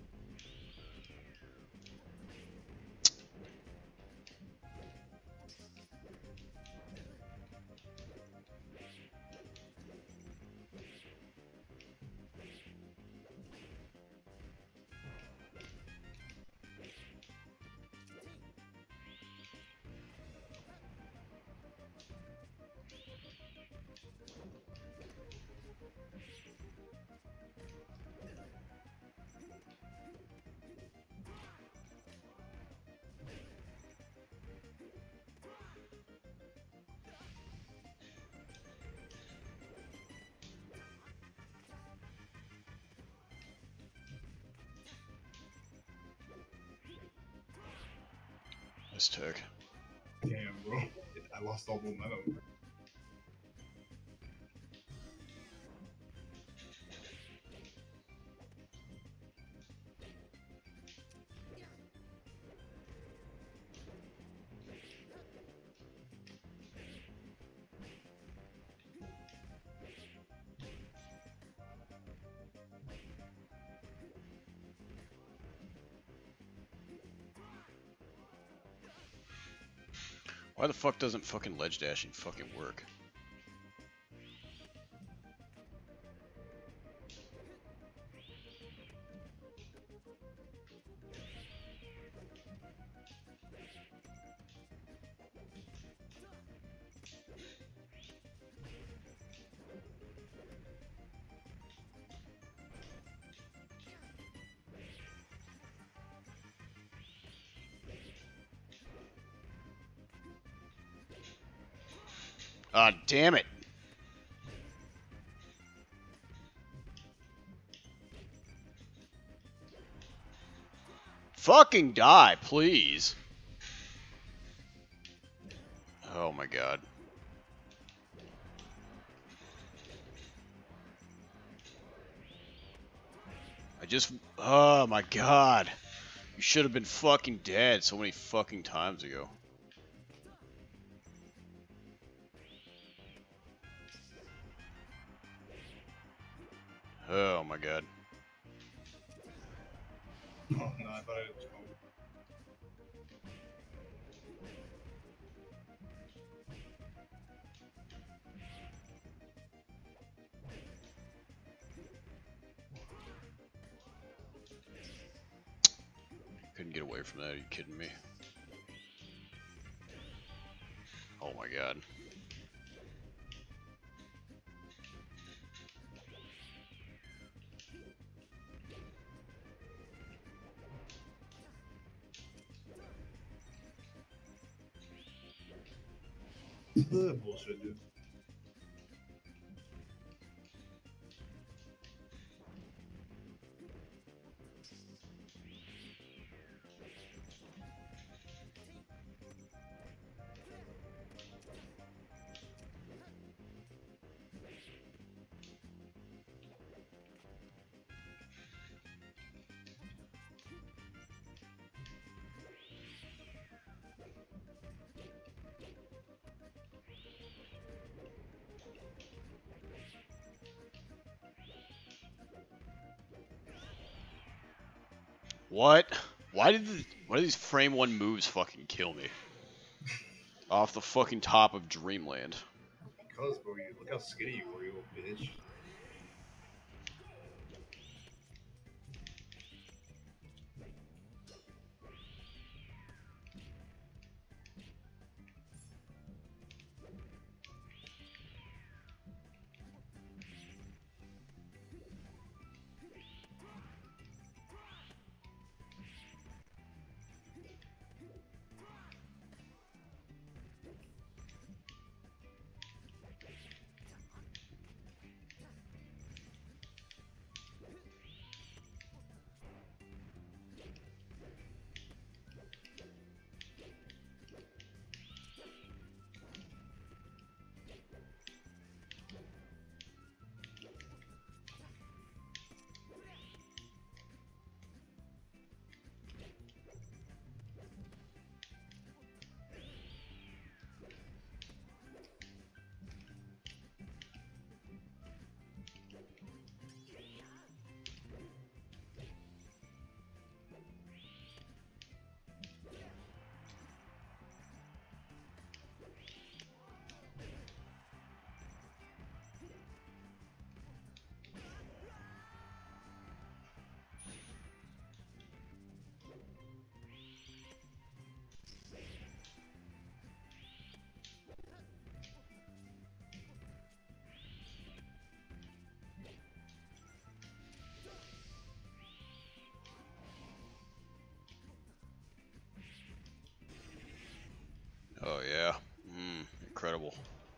Nice tech. Damn, bro. I lost all momentum. Why the fuck doesn't fucking ledge dashing fucking work? Ah, damn it! Fucking die, please! Oh my god. I just... Oh my god. You should have been fucking dead so many fucking times ago. Oh my god. Oh, no, I thought I just... Couldn't get away from that, are you kidding me? Oh my god. Bullshit, dude. What? Why did the, why do these frame one moves fucking kill me? Off the fucking top of Dreamland. Because, bro, you look how skinny you were, you little bitch. Oh yeah. Mm, incredible.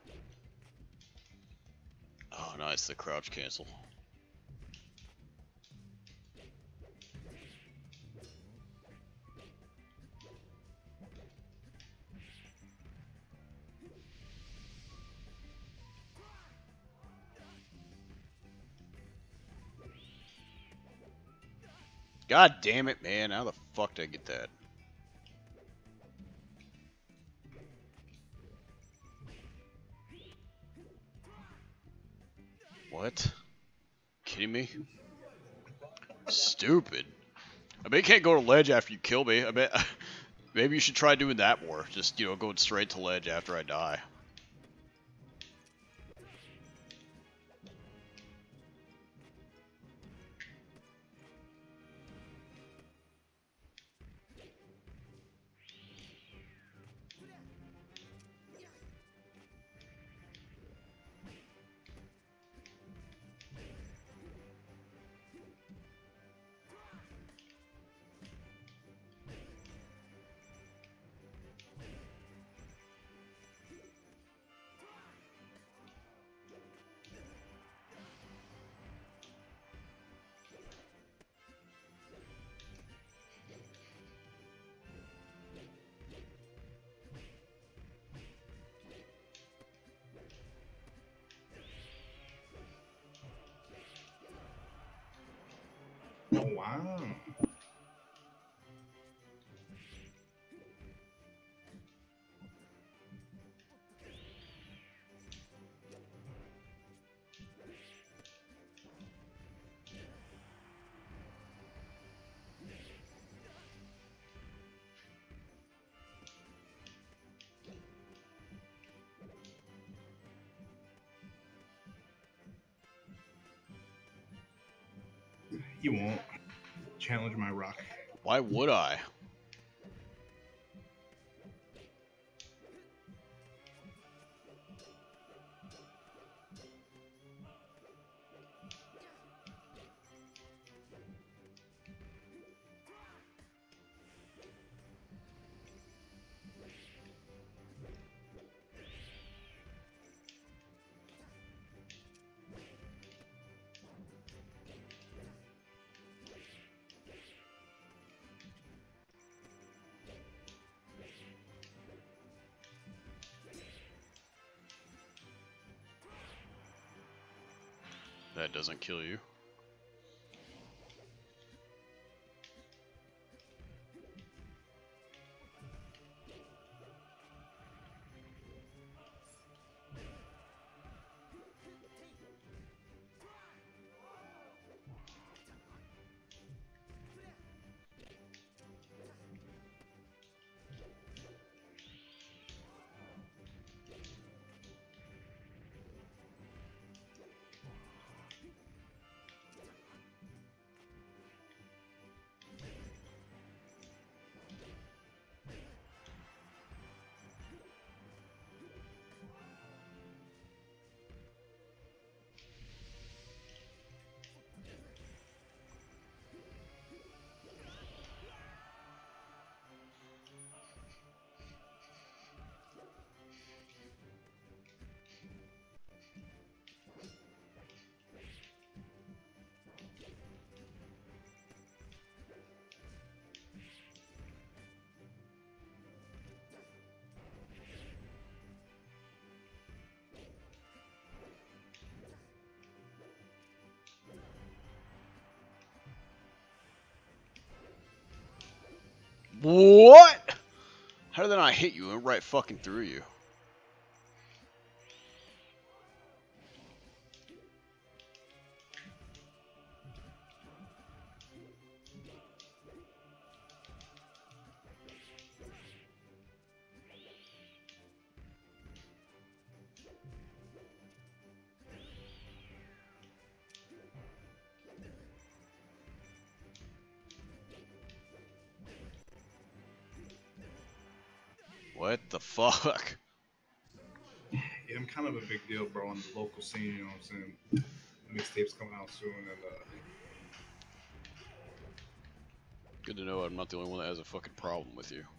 Oh nice, the crouch cancel. God damn it, man. How the fuck did I get that? What? Kidding me? Stupid. I bet you can't go to ledge after you kill me. I bet maybe you should try doing that more. Just, you know, going straight to ledge after I die. Oh, wow. You won't challenge my rock. Why would I? That doesn't kill you. What? How did that not hit you? It went right fucking through you. What the fuck? Yeah, I'm kind of a big deal, bro, on the local scene. You know what I'm saying? Mixtapes coming out soon, and uh, Good to know I'm not the only one that has a fucking problem with you.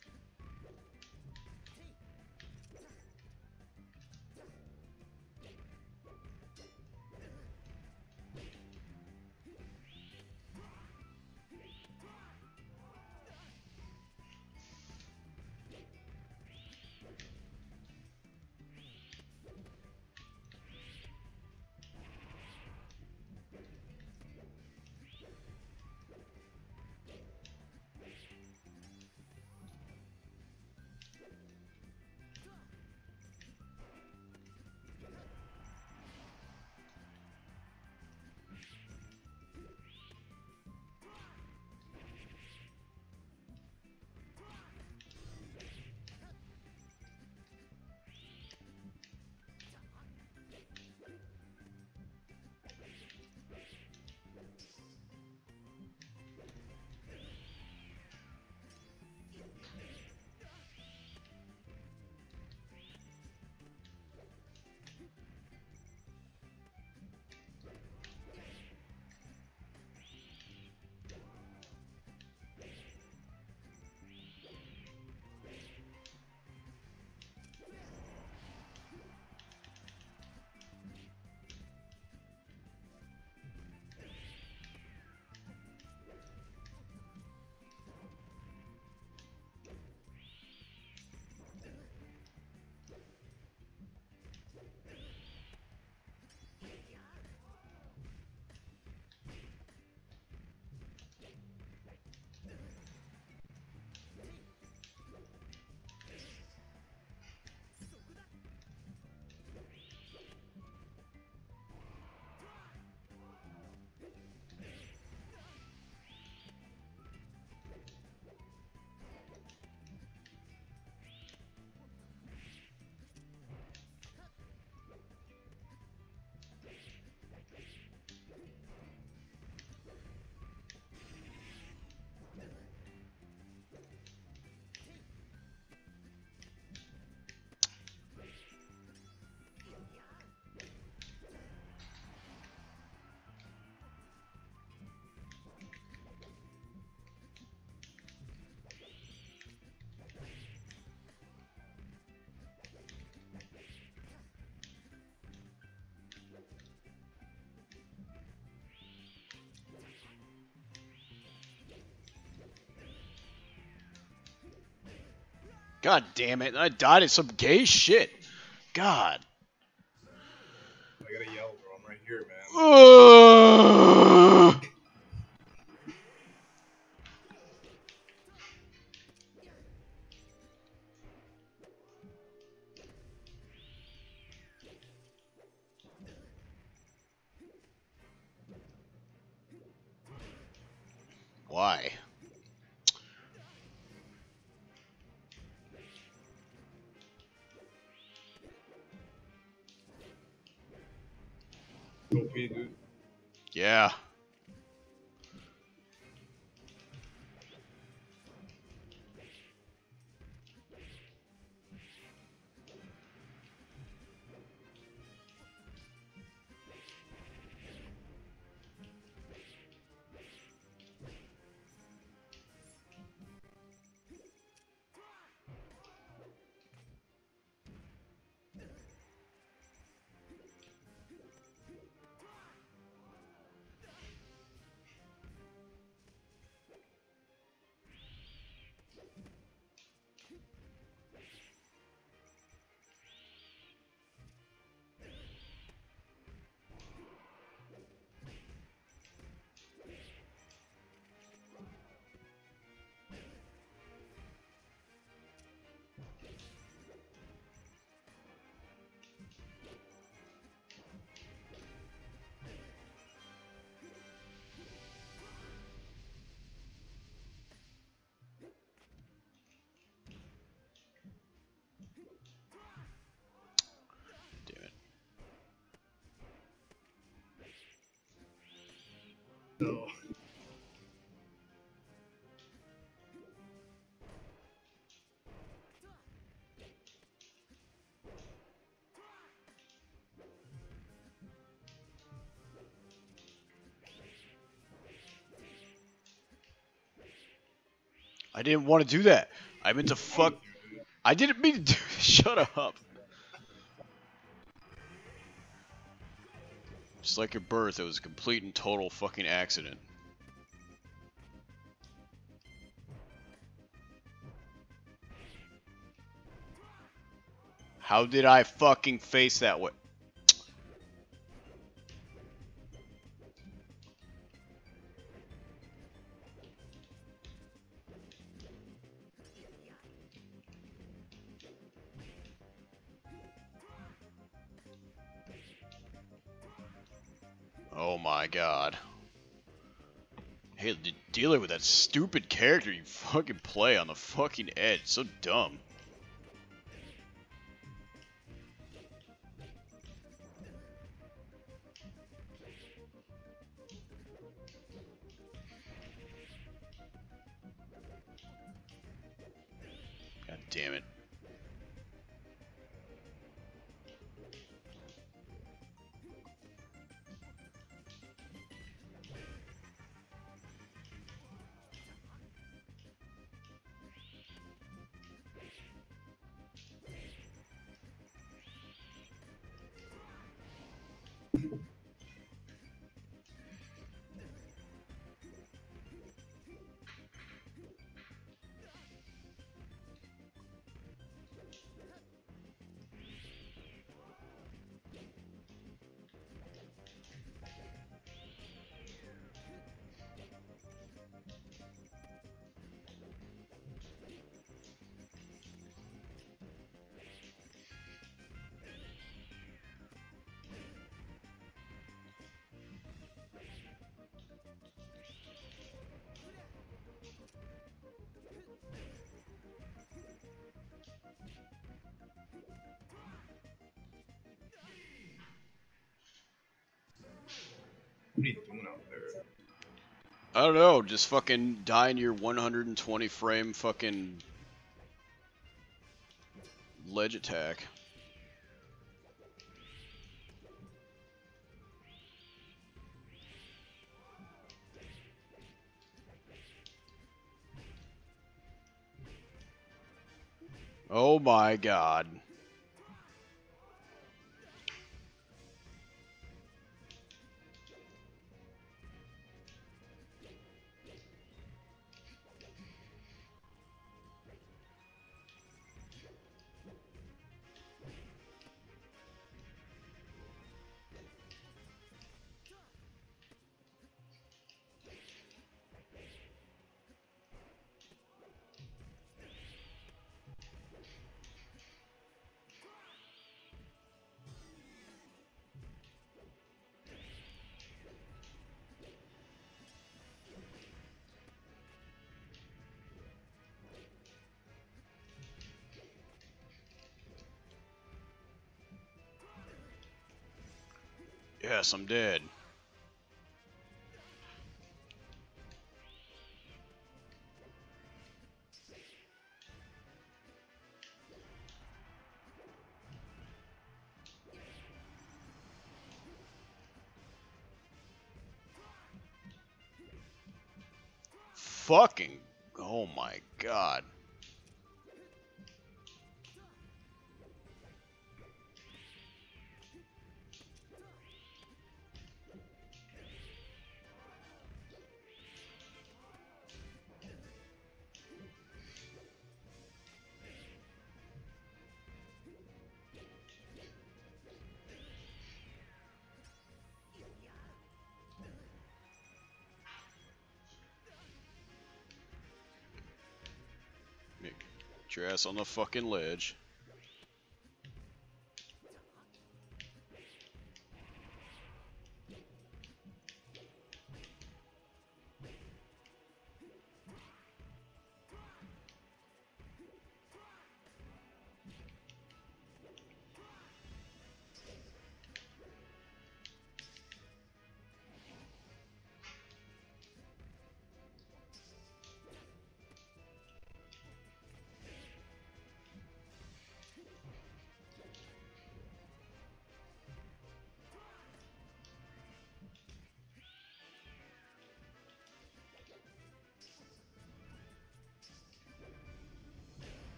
God damn it. I died in some gay shit. God. I gotta yell, bro. I'm right here, man. Ugh. Why? O P, dude. Yeah. I didn't want to do that. I meant to fuck. I didn't mean to do. Shut up. Just like your birth, it was a complete and total fucking accident. How did I fucking face that way? Oh my god. Hey, dealing with that stupid character you fucking play on the fucking edge. So dumb. God damn it. What are you doing out there? I don't know, just fucking die in your one hundred twenty frame fucking ledge attack. Oh my god. Yes, I'm dead. Fucking, oh my god. Get your ass on the fucking ledge.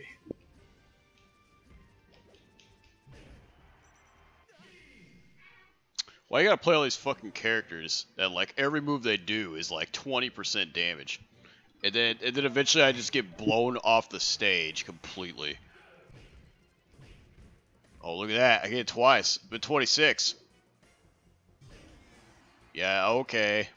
Why you gotta play all these fucking characters that like every move they do is like twenty percent damage, and then and then eventually I just get blown off the stage completely. Oh, look at that! I get it twice. But twenty-six. Yeah, okay.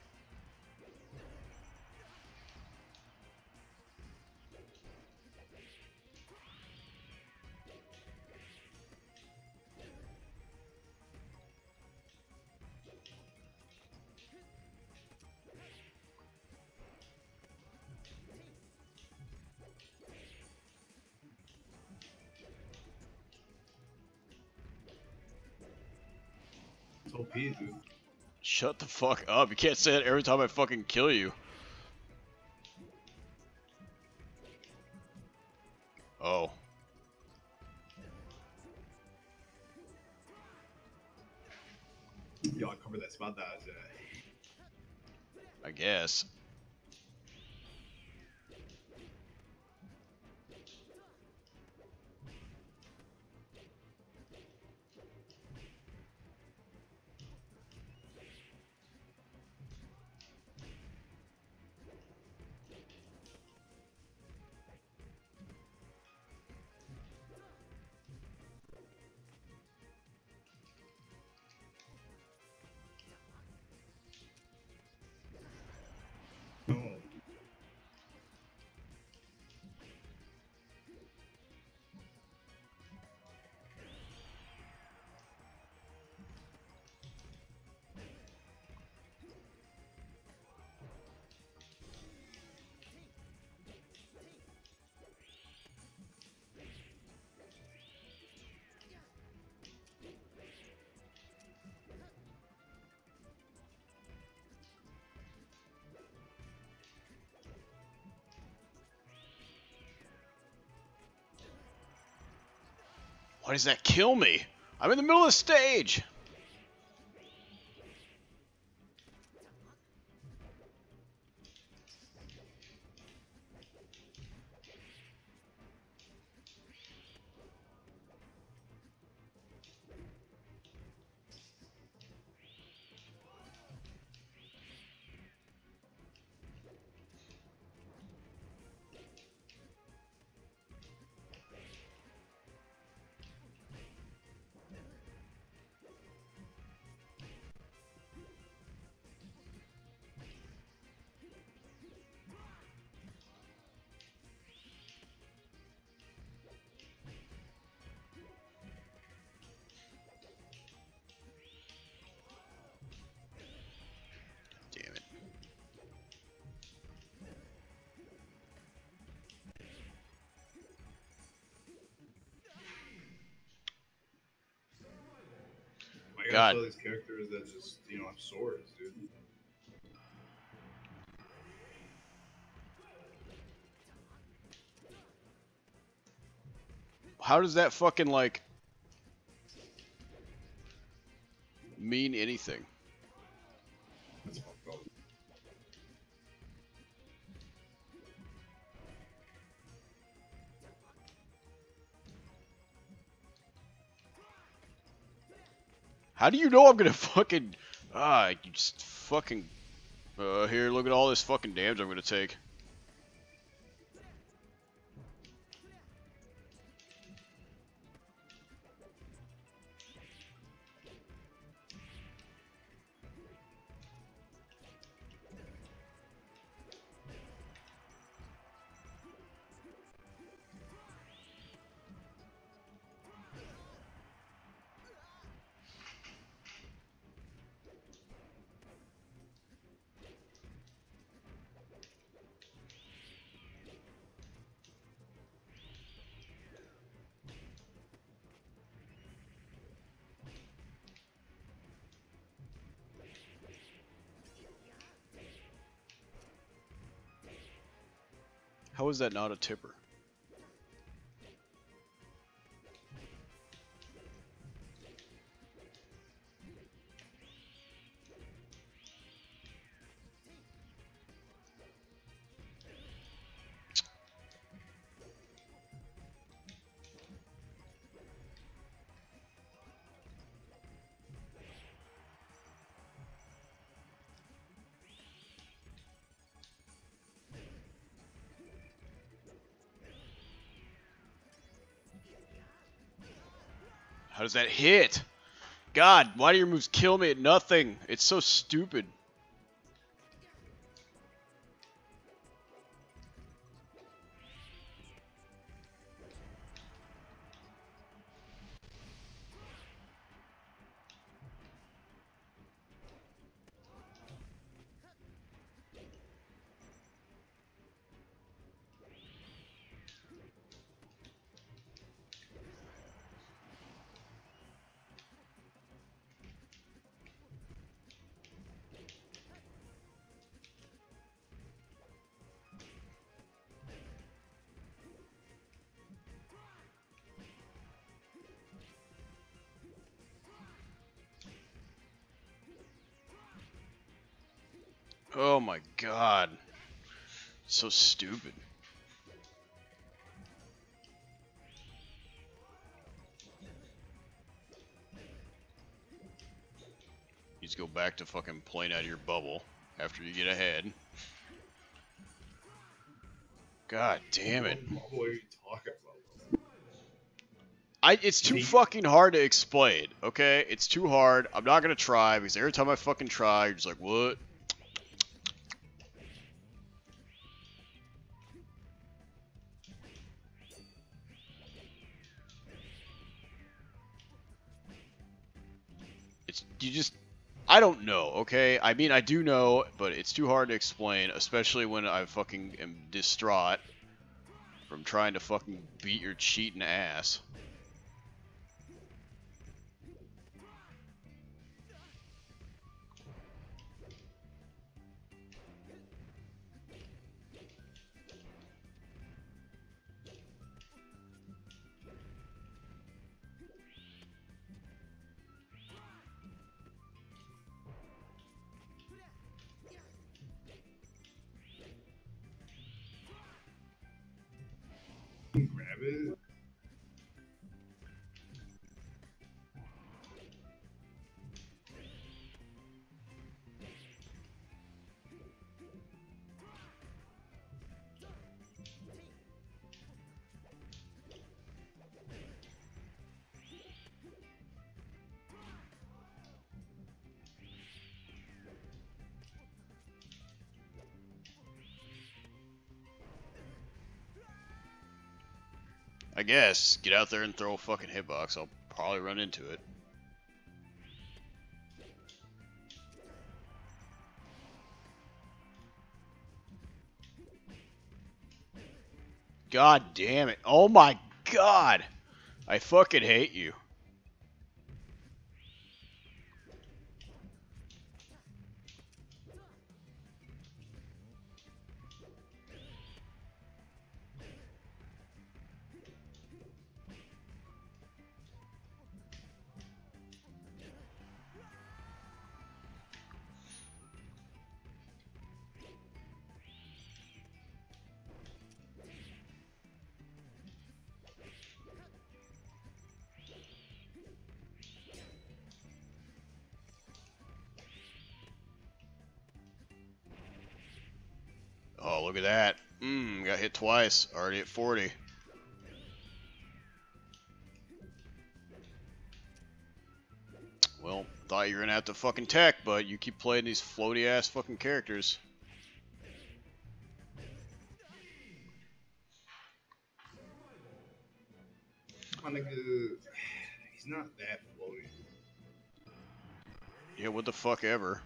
It's O P, dude. Shut the fuck up. You can't say that every time I fucking kill you. Oh. Yo, I covered that spot that I was at. I guess. No. Why does that kill me? I'm in the middle of the stage! Damn it. Why you God. gotta show these characters that just, you know, have swords, dude? How does that fucking, like, mean anything? That's fucked up. How do you know I'm gonna fucking... Ah, you just fucking... Uh, here, look at all this fucking damage I'm gonna take. How is that not a tipper? How does that hit? God, why do your moves kill me at nothing? It's so stupid. Oh my god. So stupid. You just go back to fucking playing out of your bubble after you get ahead. God damn it. What bubble are you talking about? I, it's too fucking hard to explain, okay? It's too hard. I'm not gonna try, because every time I fucking try, you're just like, what? It's, you just, I don't know, okay? I mean, I do know, but it's too hard to explain, especially when I fucking am distraught from trying to fucking beat your cheating ass. Grab it. I guess, get out there and throw a fucking hitbox. I'll probably run into it. God damn it. Oh my god! I fucking hate you. Oh, look at that. Mmm, got hit twice. Already at forty. Well, thought you were gonna have to fucking tech, but you keep playing these floaty ass fucking characters. My nigga, he's not that floaty. Yeah, what the fuck ever.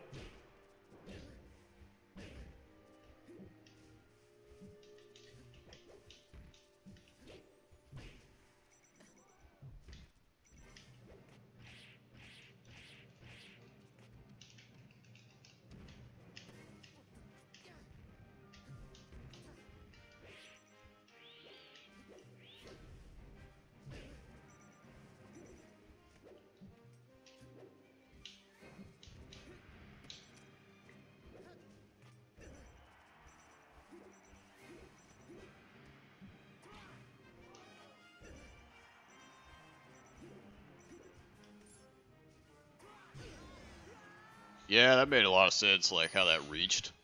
Yeah, that made a lot of sense, like how that reached.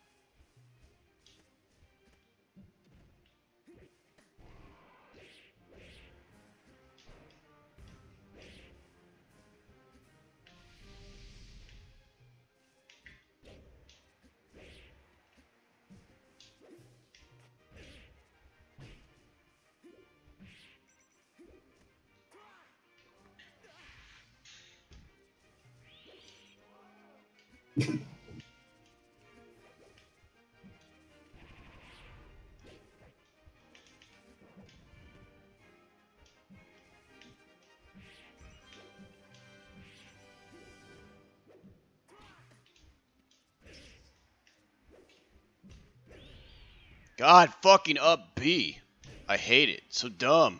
God fucking up B. I hate it. So dumb.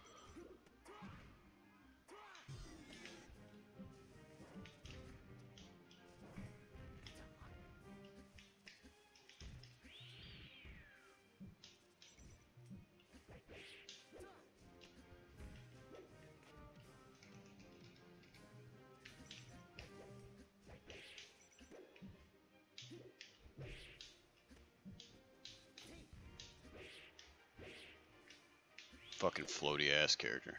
Fucking floaty ass character.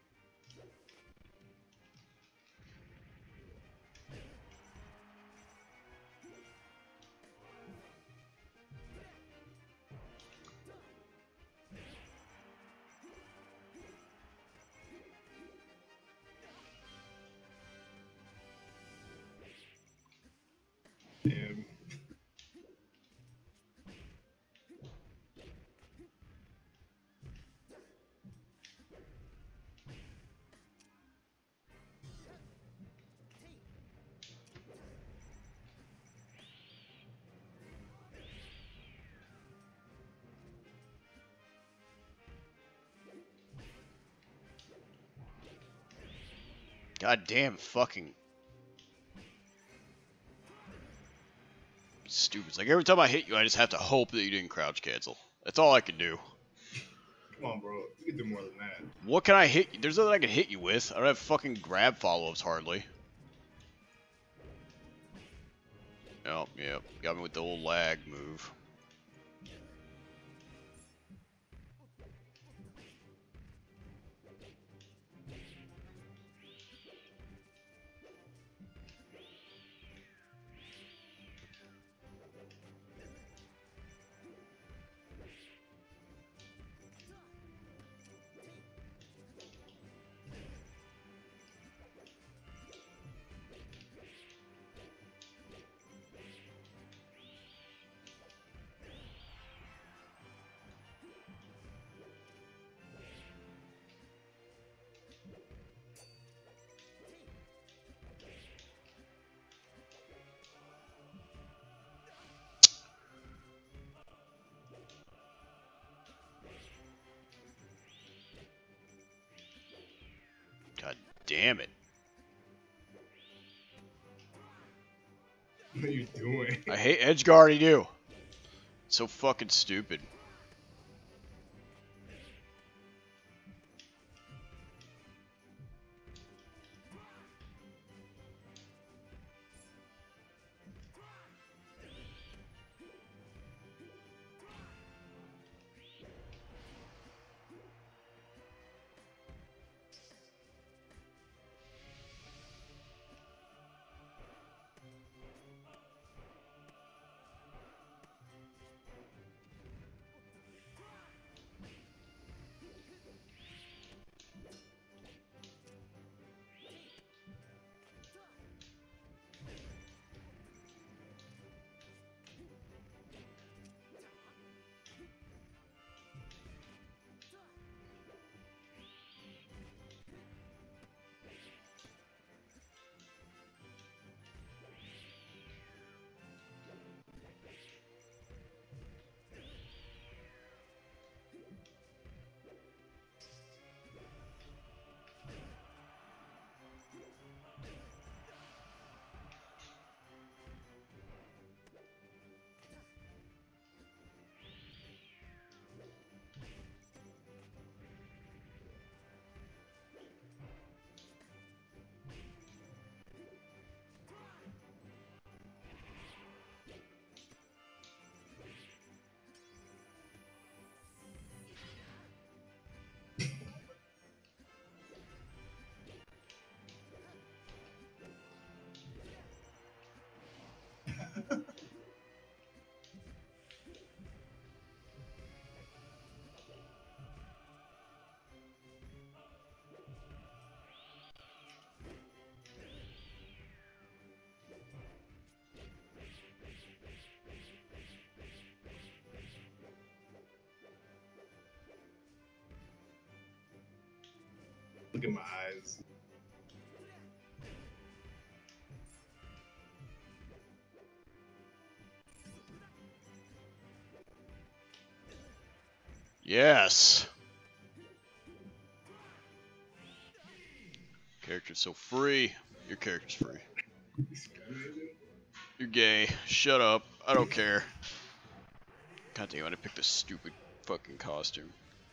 Damn. God damn fucking stupid. It's like every time I hit you, I just have to hope that you didn't crouch cancel. That's all I can do. Come on, bro. You can do more than that. What can I hit you? There's nothing I can hit you with. I don't have fucking grab follow-ups hardly. Oh, yeah. Got me with the old lag move. God damn it. What are you doing? I hate edge guarding you. It's so fucking stupid. Look at my eyes. Yes. Character's so free. Your character's free. You're gay. Shut up. I don't care. God damn it, I picked this stupid fucking costume.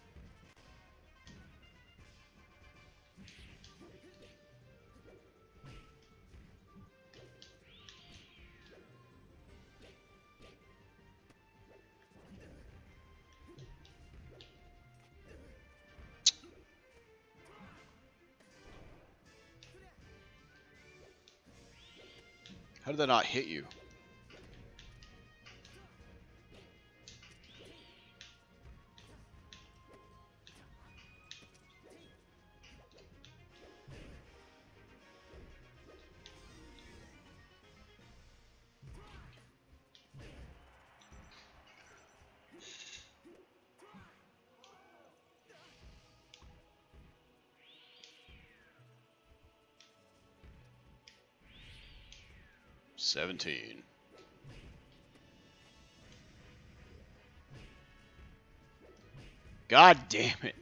How did that not hit you? seventeen. God damn it.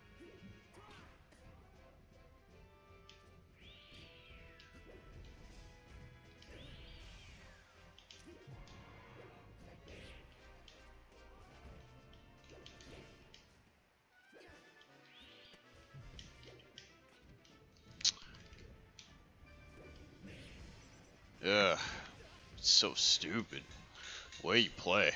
Ugh. It's so stupid. The way you play.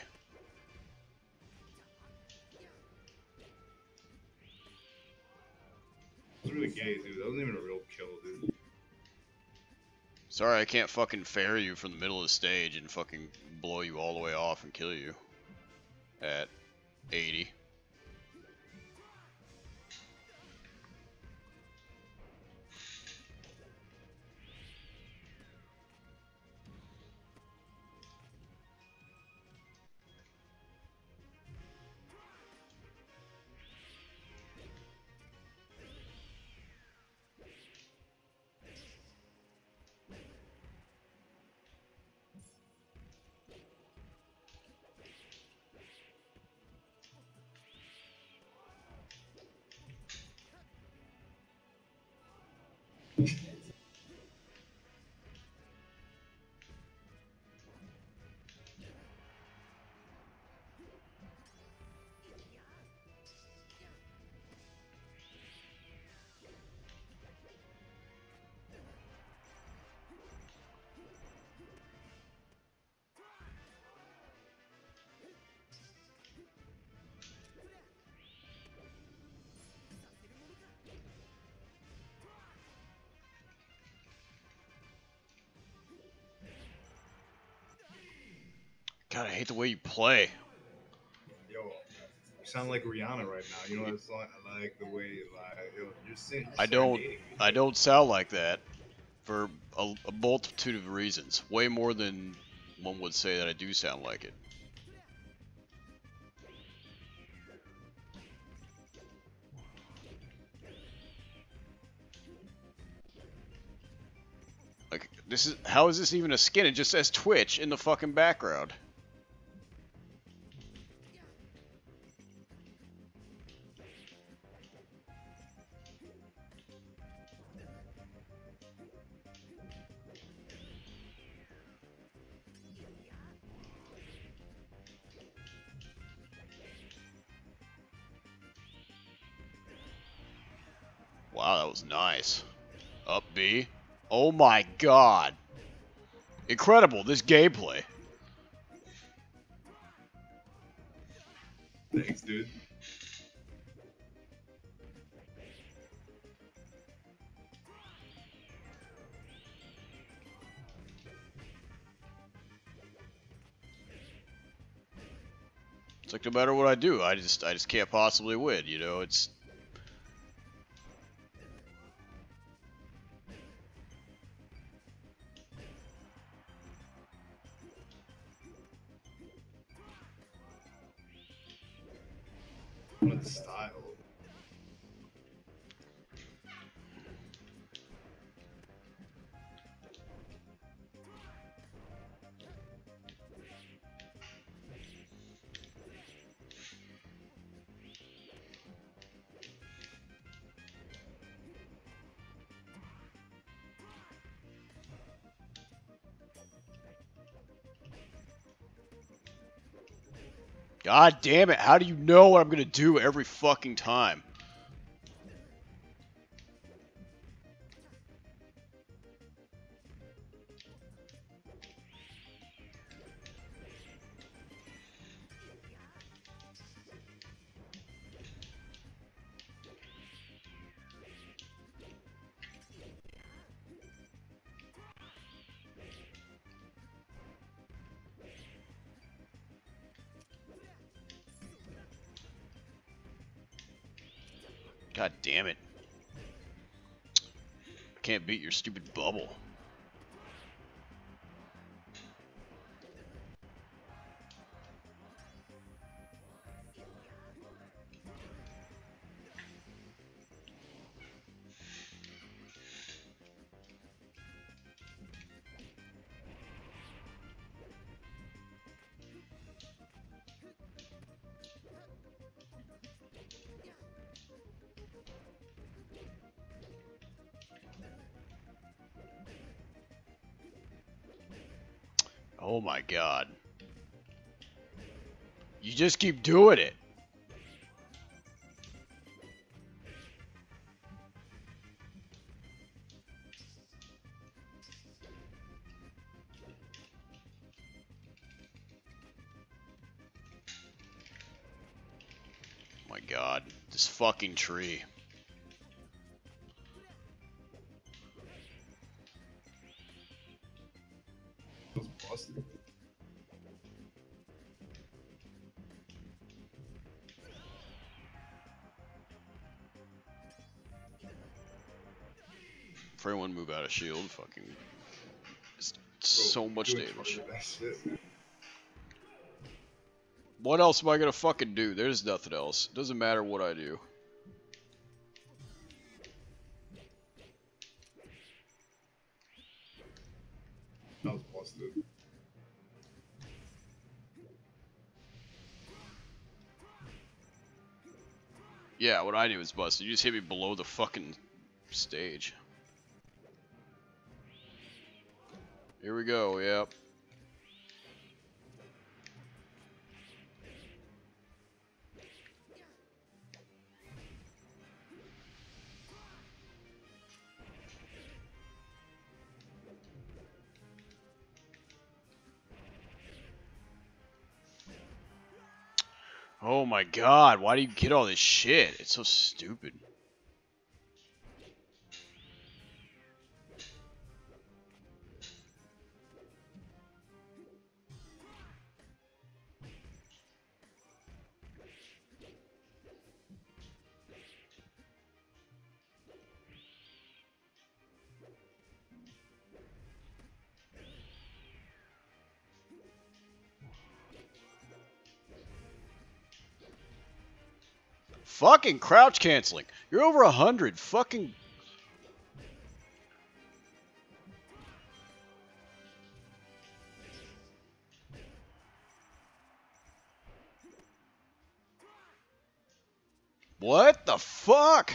It's really gay, dude. That wasn't even a real kill, dude. Sorry I can't fucking fair you from the middle of the stage and fucking blow you all the way off and kill you. At eighty. God, I hate the way you play. Yo, you sound like Rihanna right now. You know that song? I like the way you lie. Yo, you're singing. I don't. I don't sound like that for a, a multitude of reasons. Way more than one would say that I do sound like it. Like, this is, how is this even a skin? It just says Twitch in the fucking background. Wow, that was nice. Up B. Oh my god. Incredible, this gameplay. Thanks, dude. It's like no matter what I do, I just I just can't possibly win, you know, it's What style? God damn it, how do you know what I'm gonna do every fucking time? God damn it. I can't beat your stupid bubble. Oh my god. You just keep doing it. Oh my god. This fucking tree. Those busted. For anyone move out of shield, fucking it's so much damage. That's it. What else am I gonna fucking do? There's nothing else. Doesn't matter what I do. That was busted. Yeah, what I do is busted. You just hit me below the fucking stage. Here we go, yep. Oh my god, why do you get all this shit? It's so stupid. Fucking crouch canceling. You're over a hundred. Fucking. What the fuck?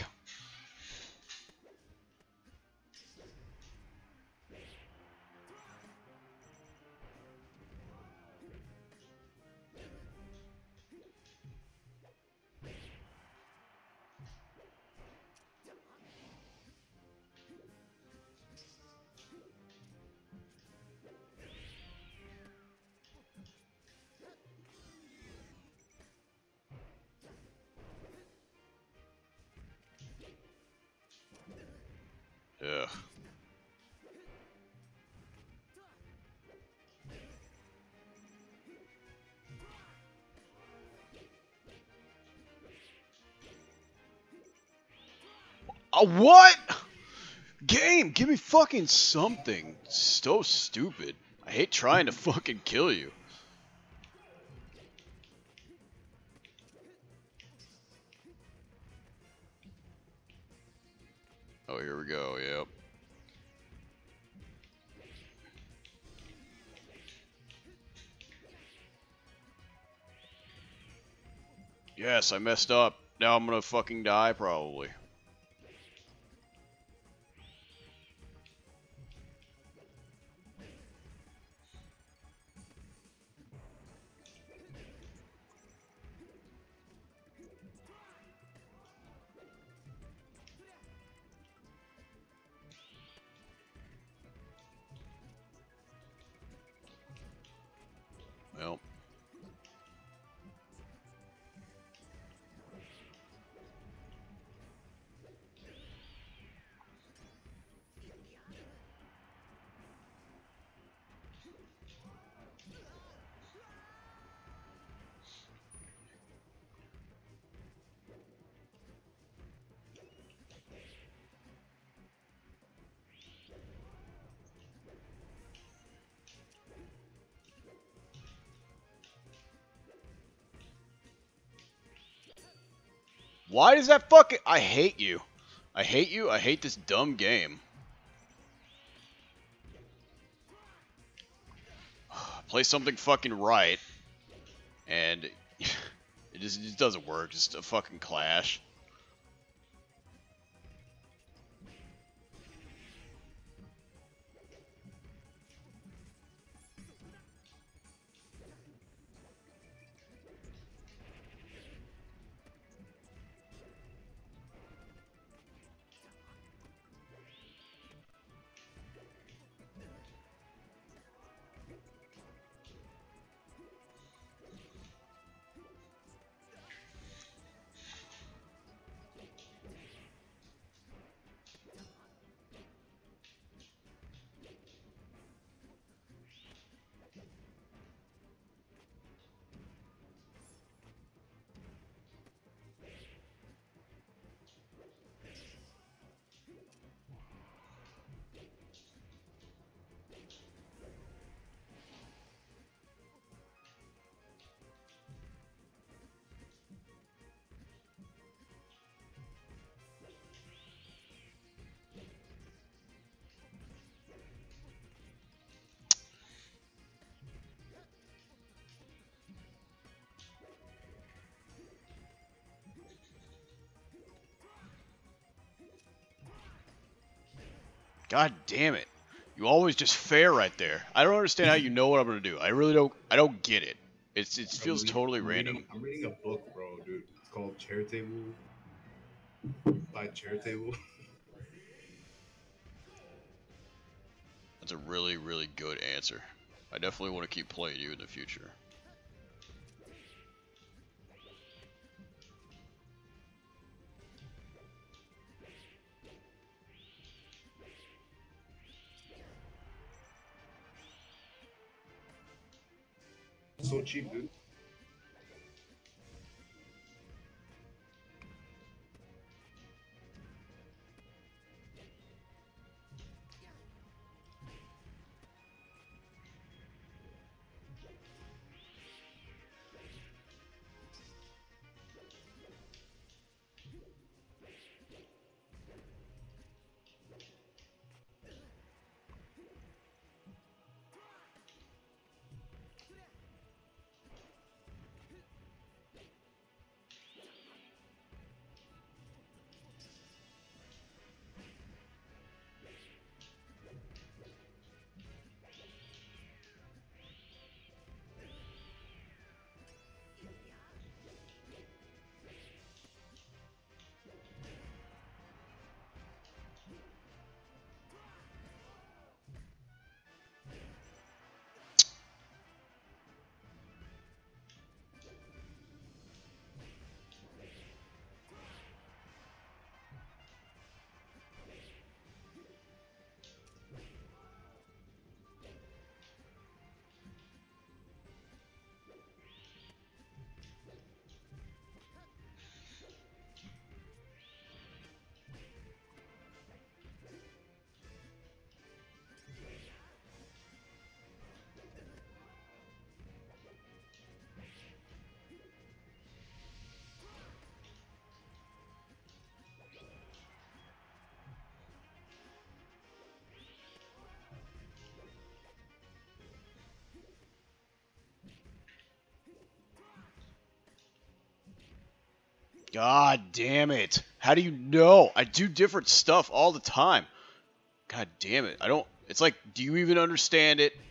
Ugh. Uh, what? Game, give me fucking something. So stupid. I hate trying to fucking kill you. Oh, here we go, yep. Yes, I messed up. Now I'm gonna fucking die, probably. Well. Why does that fucking... I hate you. I hate you. I hate this dumb game. Play something fucking right. And... it just, it just doesn't work. Just a fucking clash. God damn it. You always just fair right there. I don't understand how you know what I'm gonna do. I really don't. I don't get it. It's it feels reading, totally I'm random. Reading, I'm reading a book, bro, dude. It's called Chairtable by Chairtable. That's a really, really good answer. I definitely want to keep playing you in the future. So cheap, dude. God damn it. How do you know? I do different stuff all the time. God damn it. I don't... It's like, do you even understand it?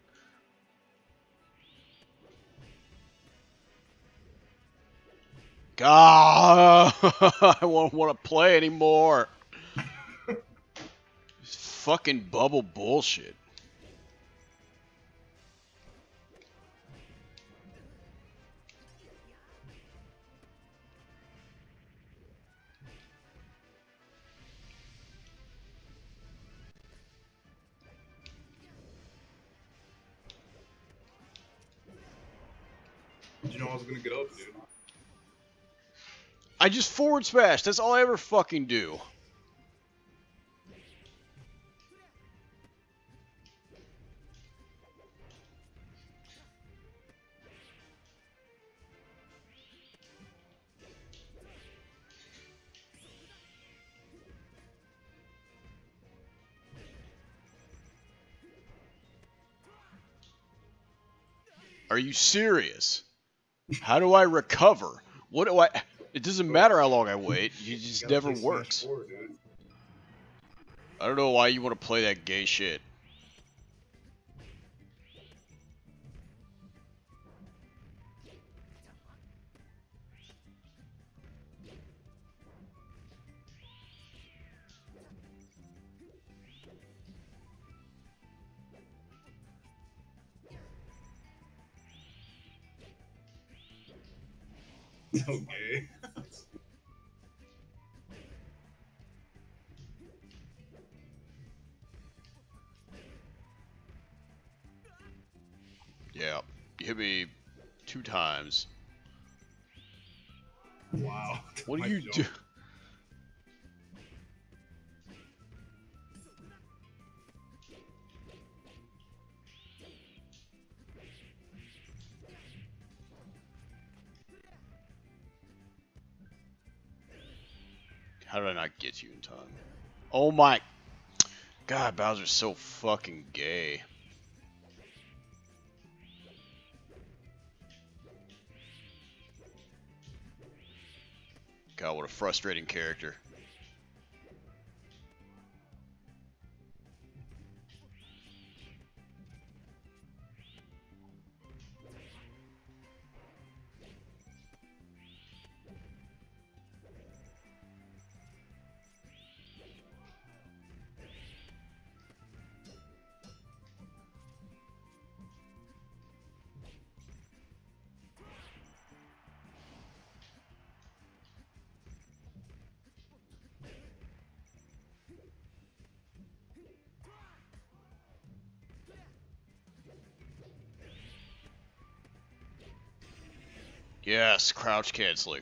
God, I won't want to play anymore. This fucking bubble bullshit. Did you know I was gonna get up, dude? I just forward smash. That's all I ever fucking do. Are you serious? How do I recover? What do I... It doesn't matter how long I wait. It just never works. Four, dude. I don't know why you want to play that gay shit. Okay. Yeah. You hit me two times. Wow. What My do you jump. do? How did I not get you in time? Oh my... God, Bowser's so fucking gay. God, what a frustrating character. Yes, crouch canceling.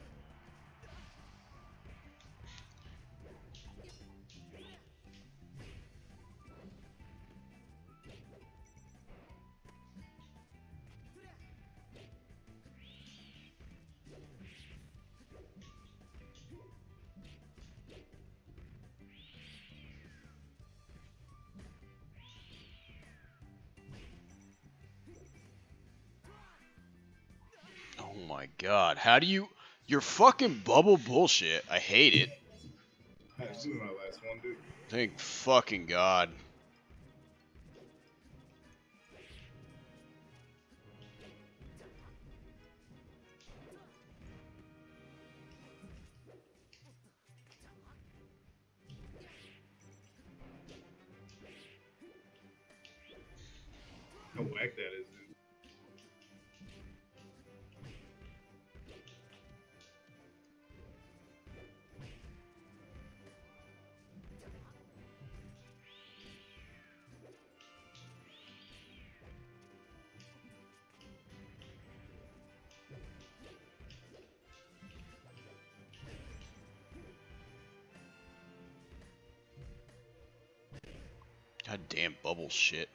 Oh my god, how do you... You're fucking bubble bullshit. I hate it. This is my last one, dude. Thank fucking god. How whack that is, dude. God damn bubble shit.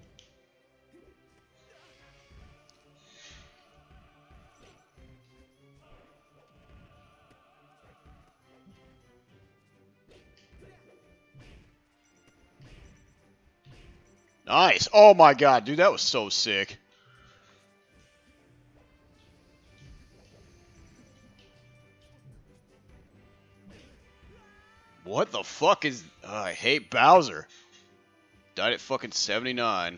Nice. Oh my god, dude, that was so sick. What the fuck is... Uh, I hate Bowser. Died at fucking seventy-nine.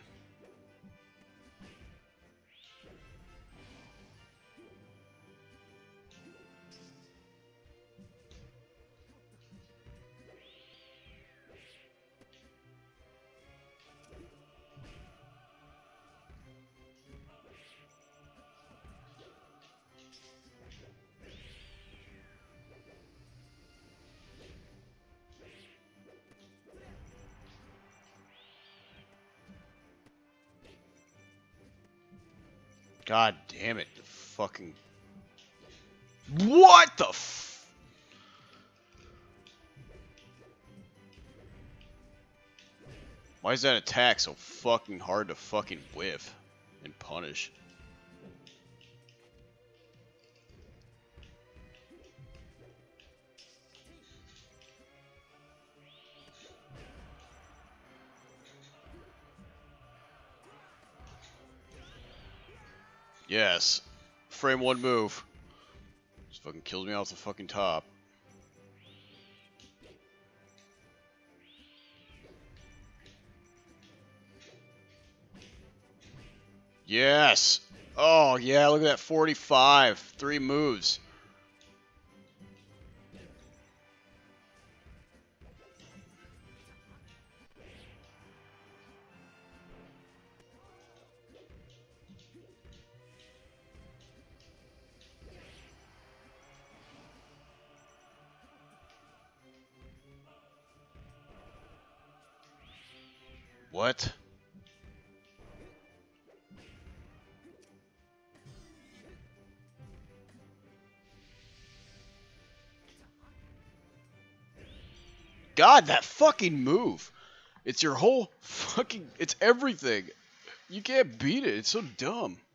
God damn it. fucking... What the f... Why is that attack so fucking hard to fucking whiff and punish? Yes. Frame one move. Just fucking kills me off the fucking top. Yes! Oh, yeah, look at that. forty-five. Three moves. What? God, that fucking move. It's your whole fucking... It's everything. You can't beat it. It's so dumb.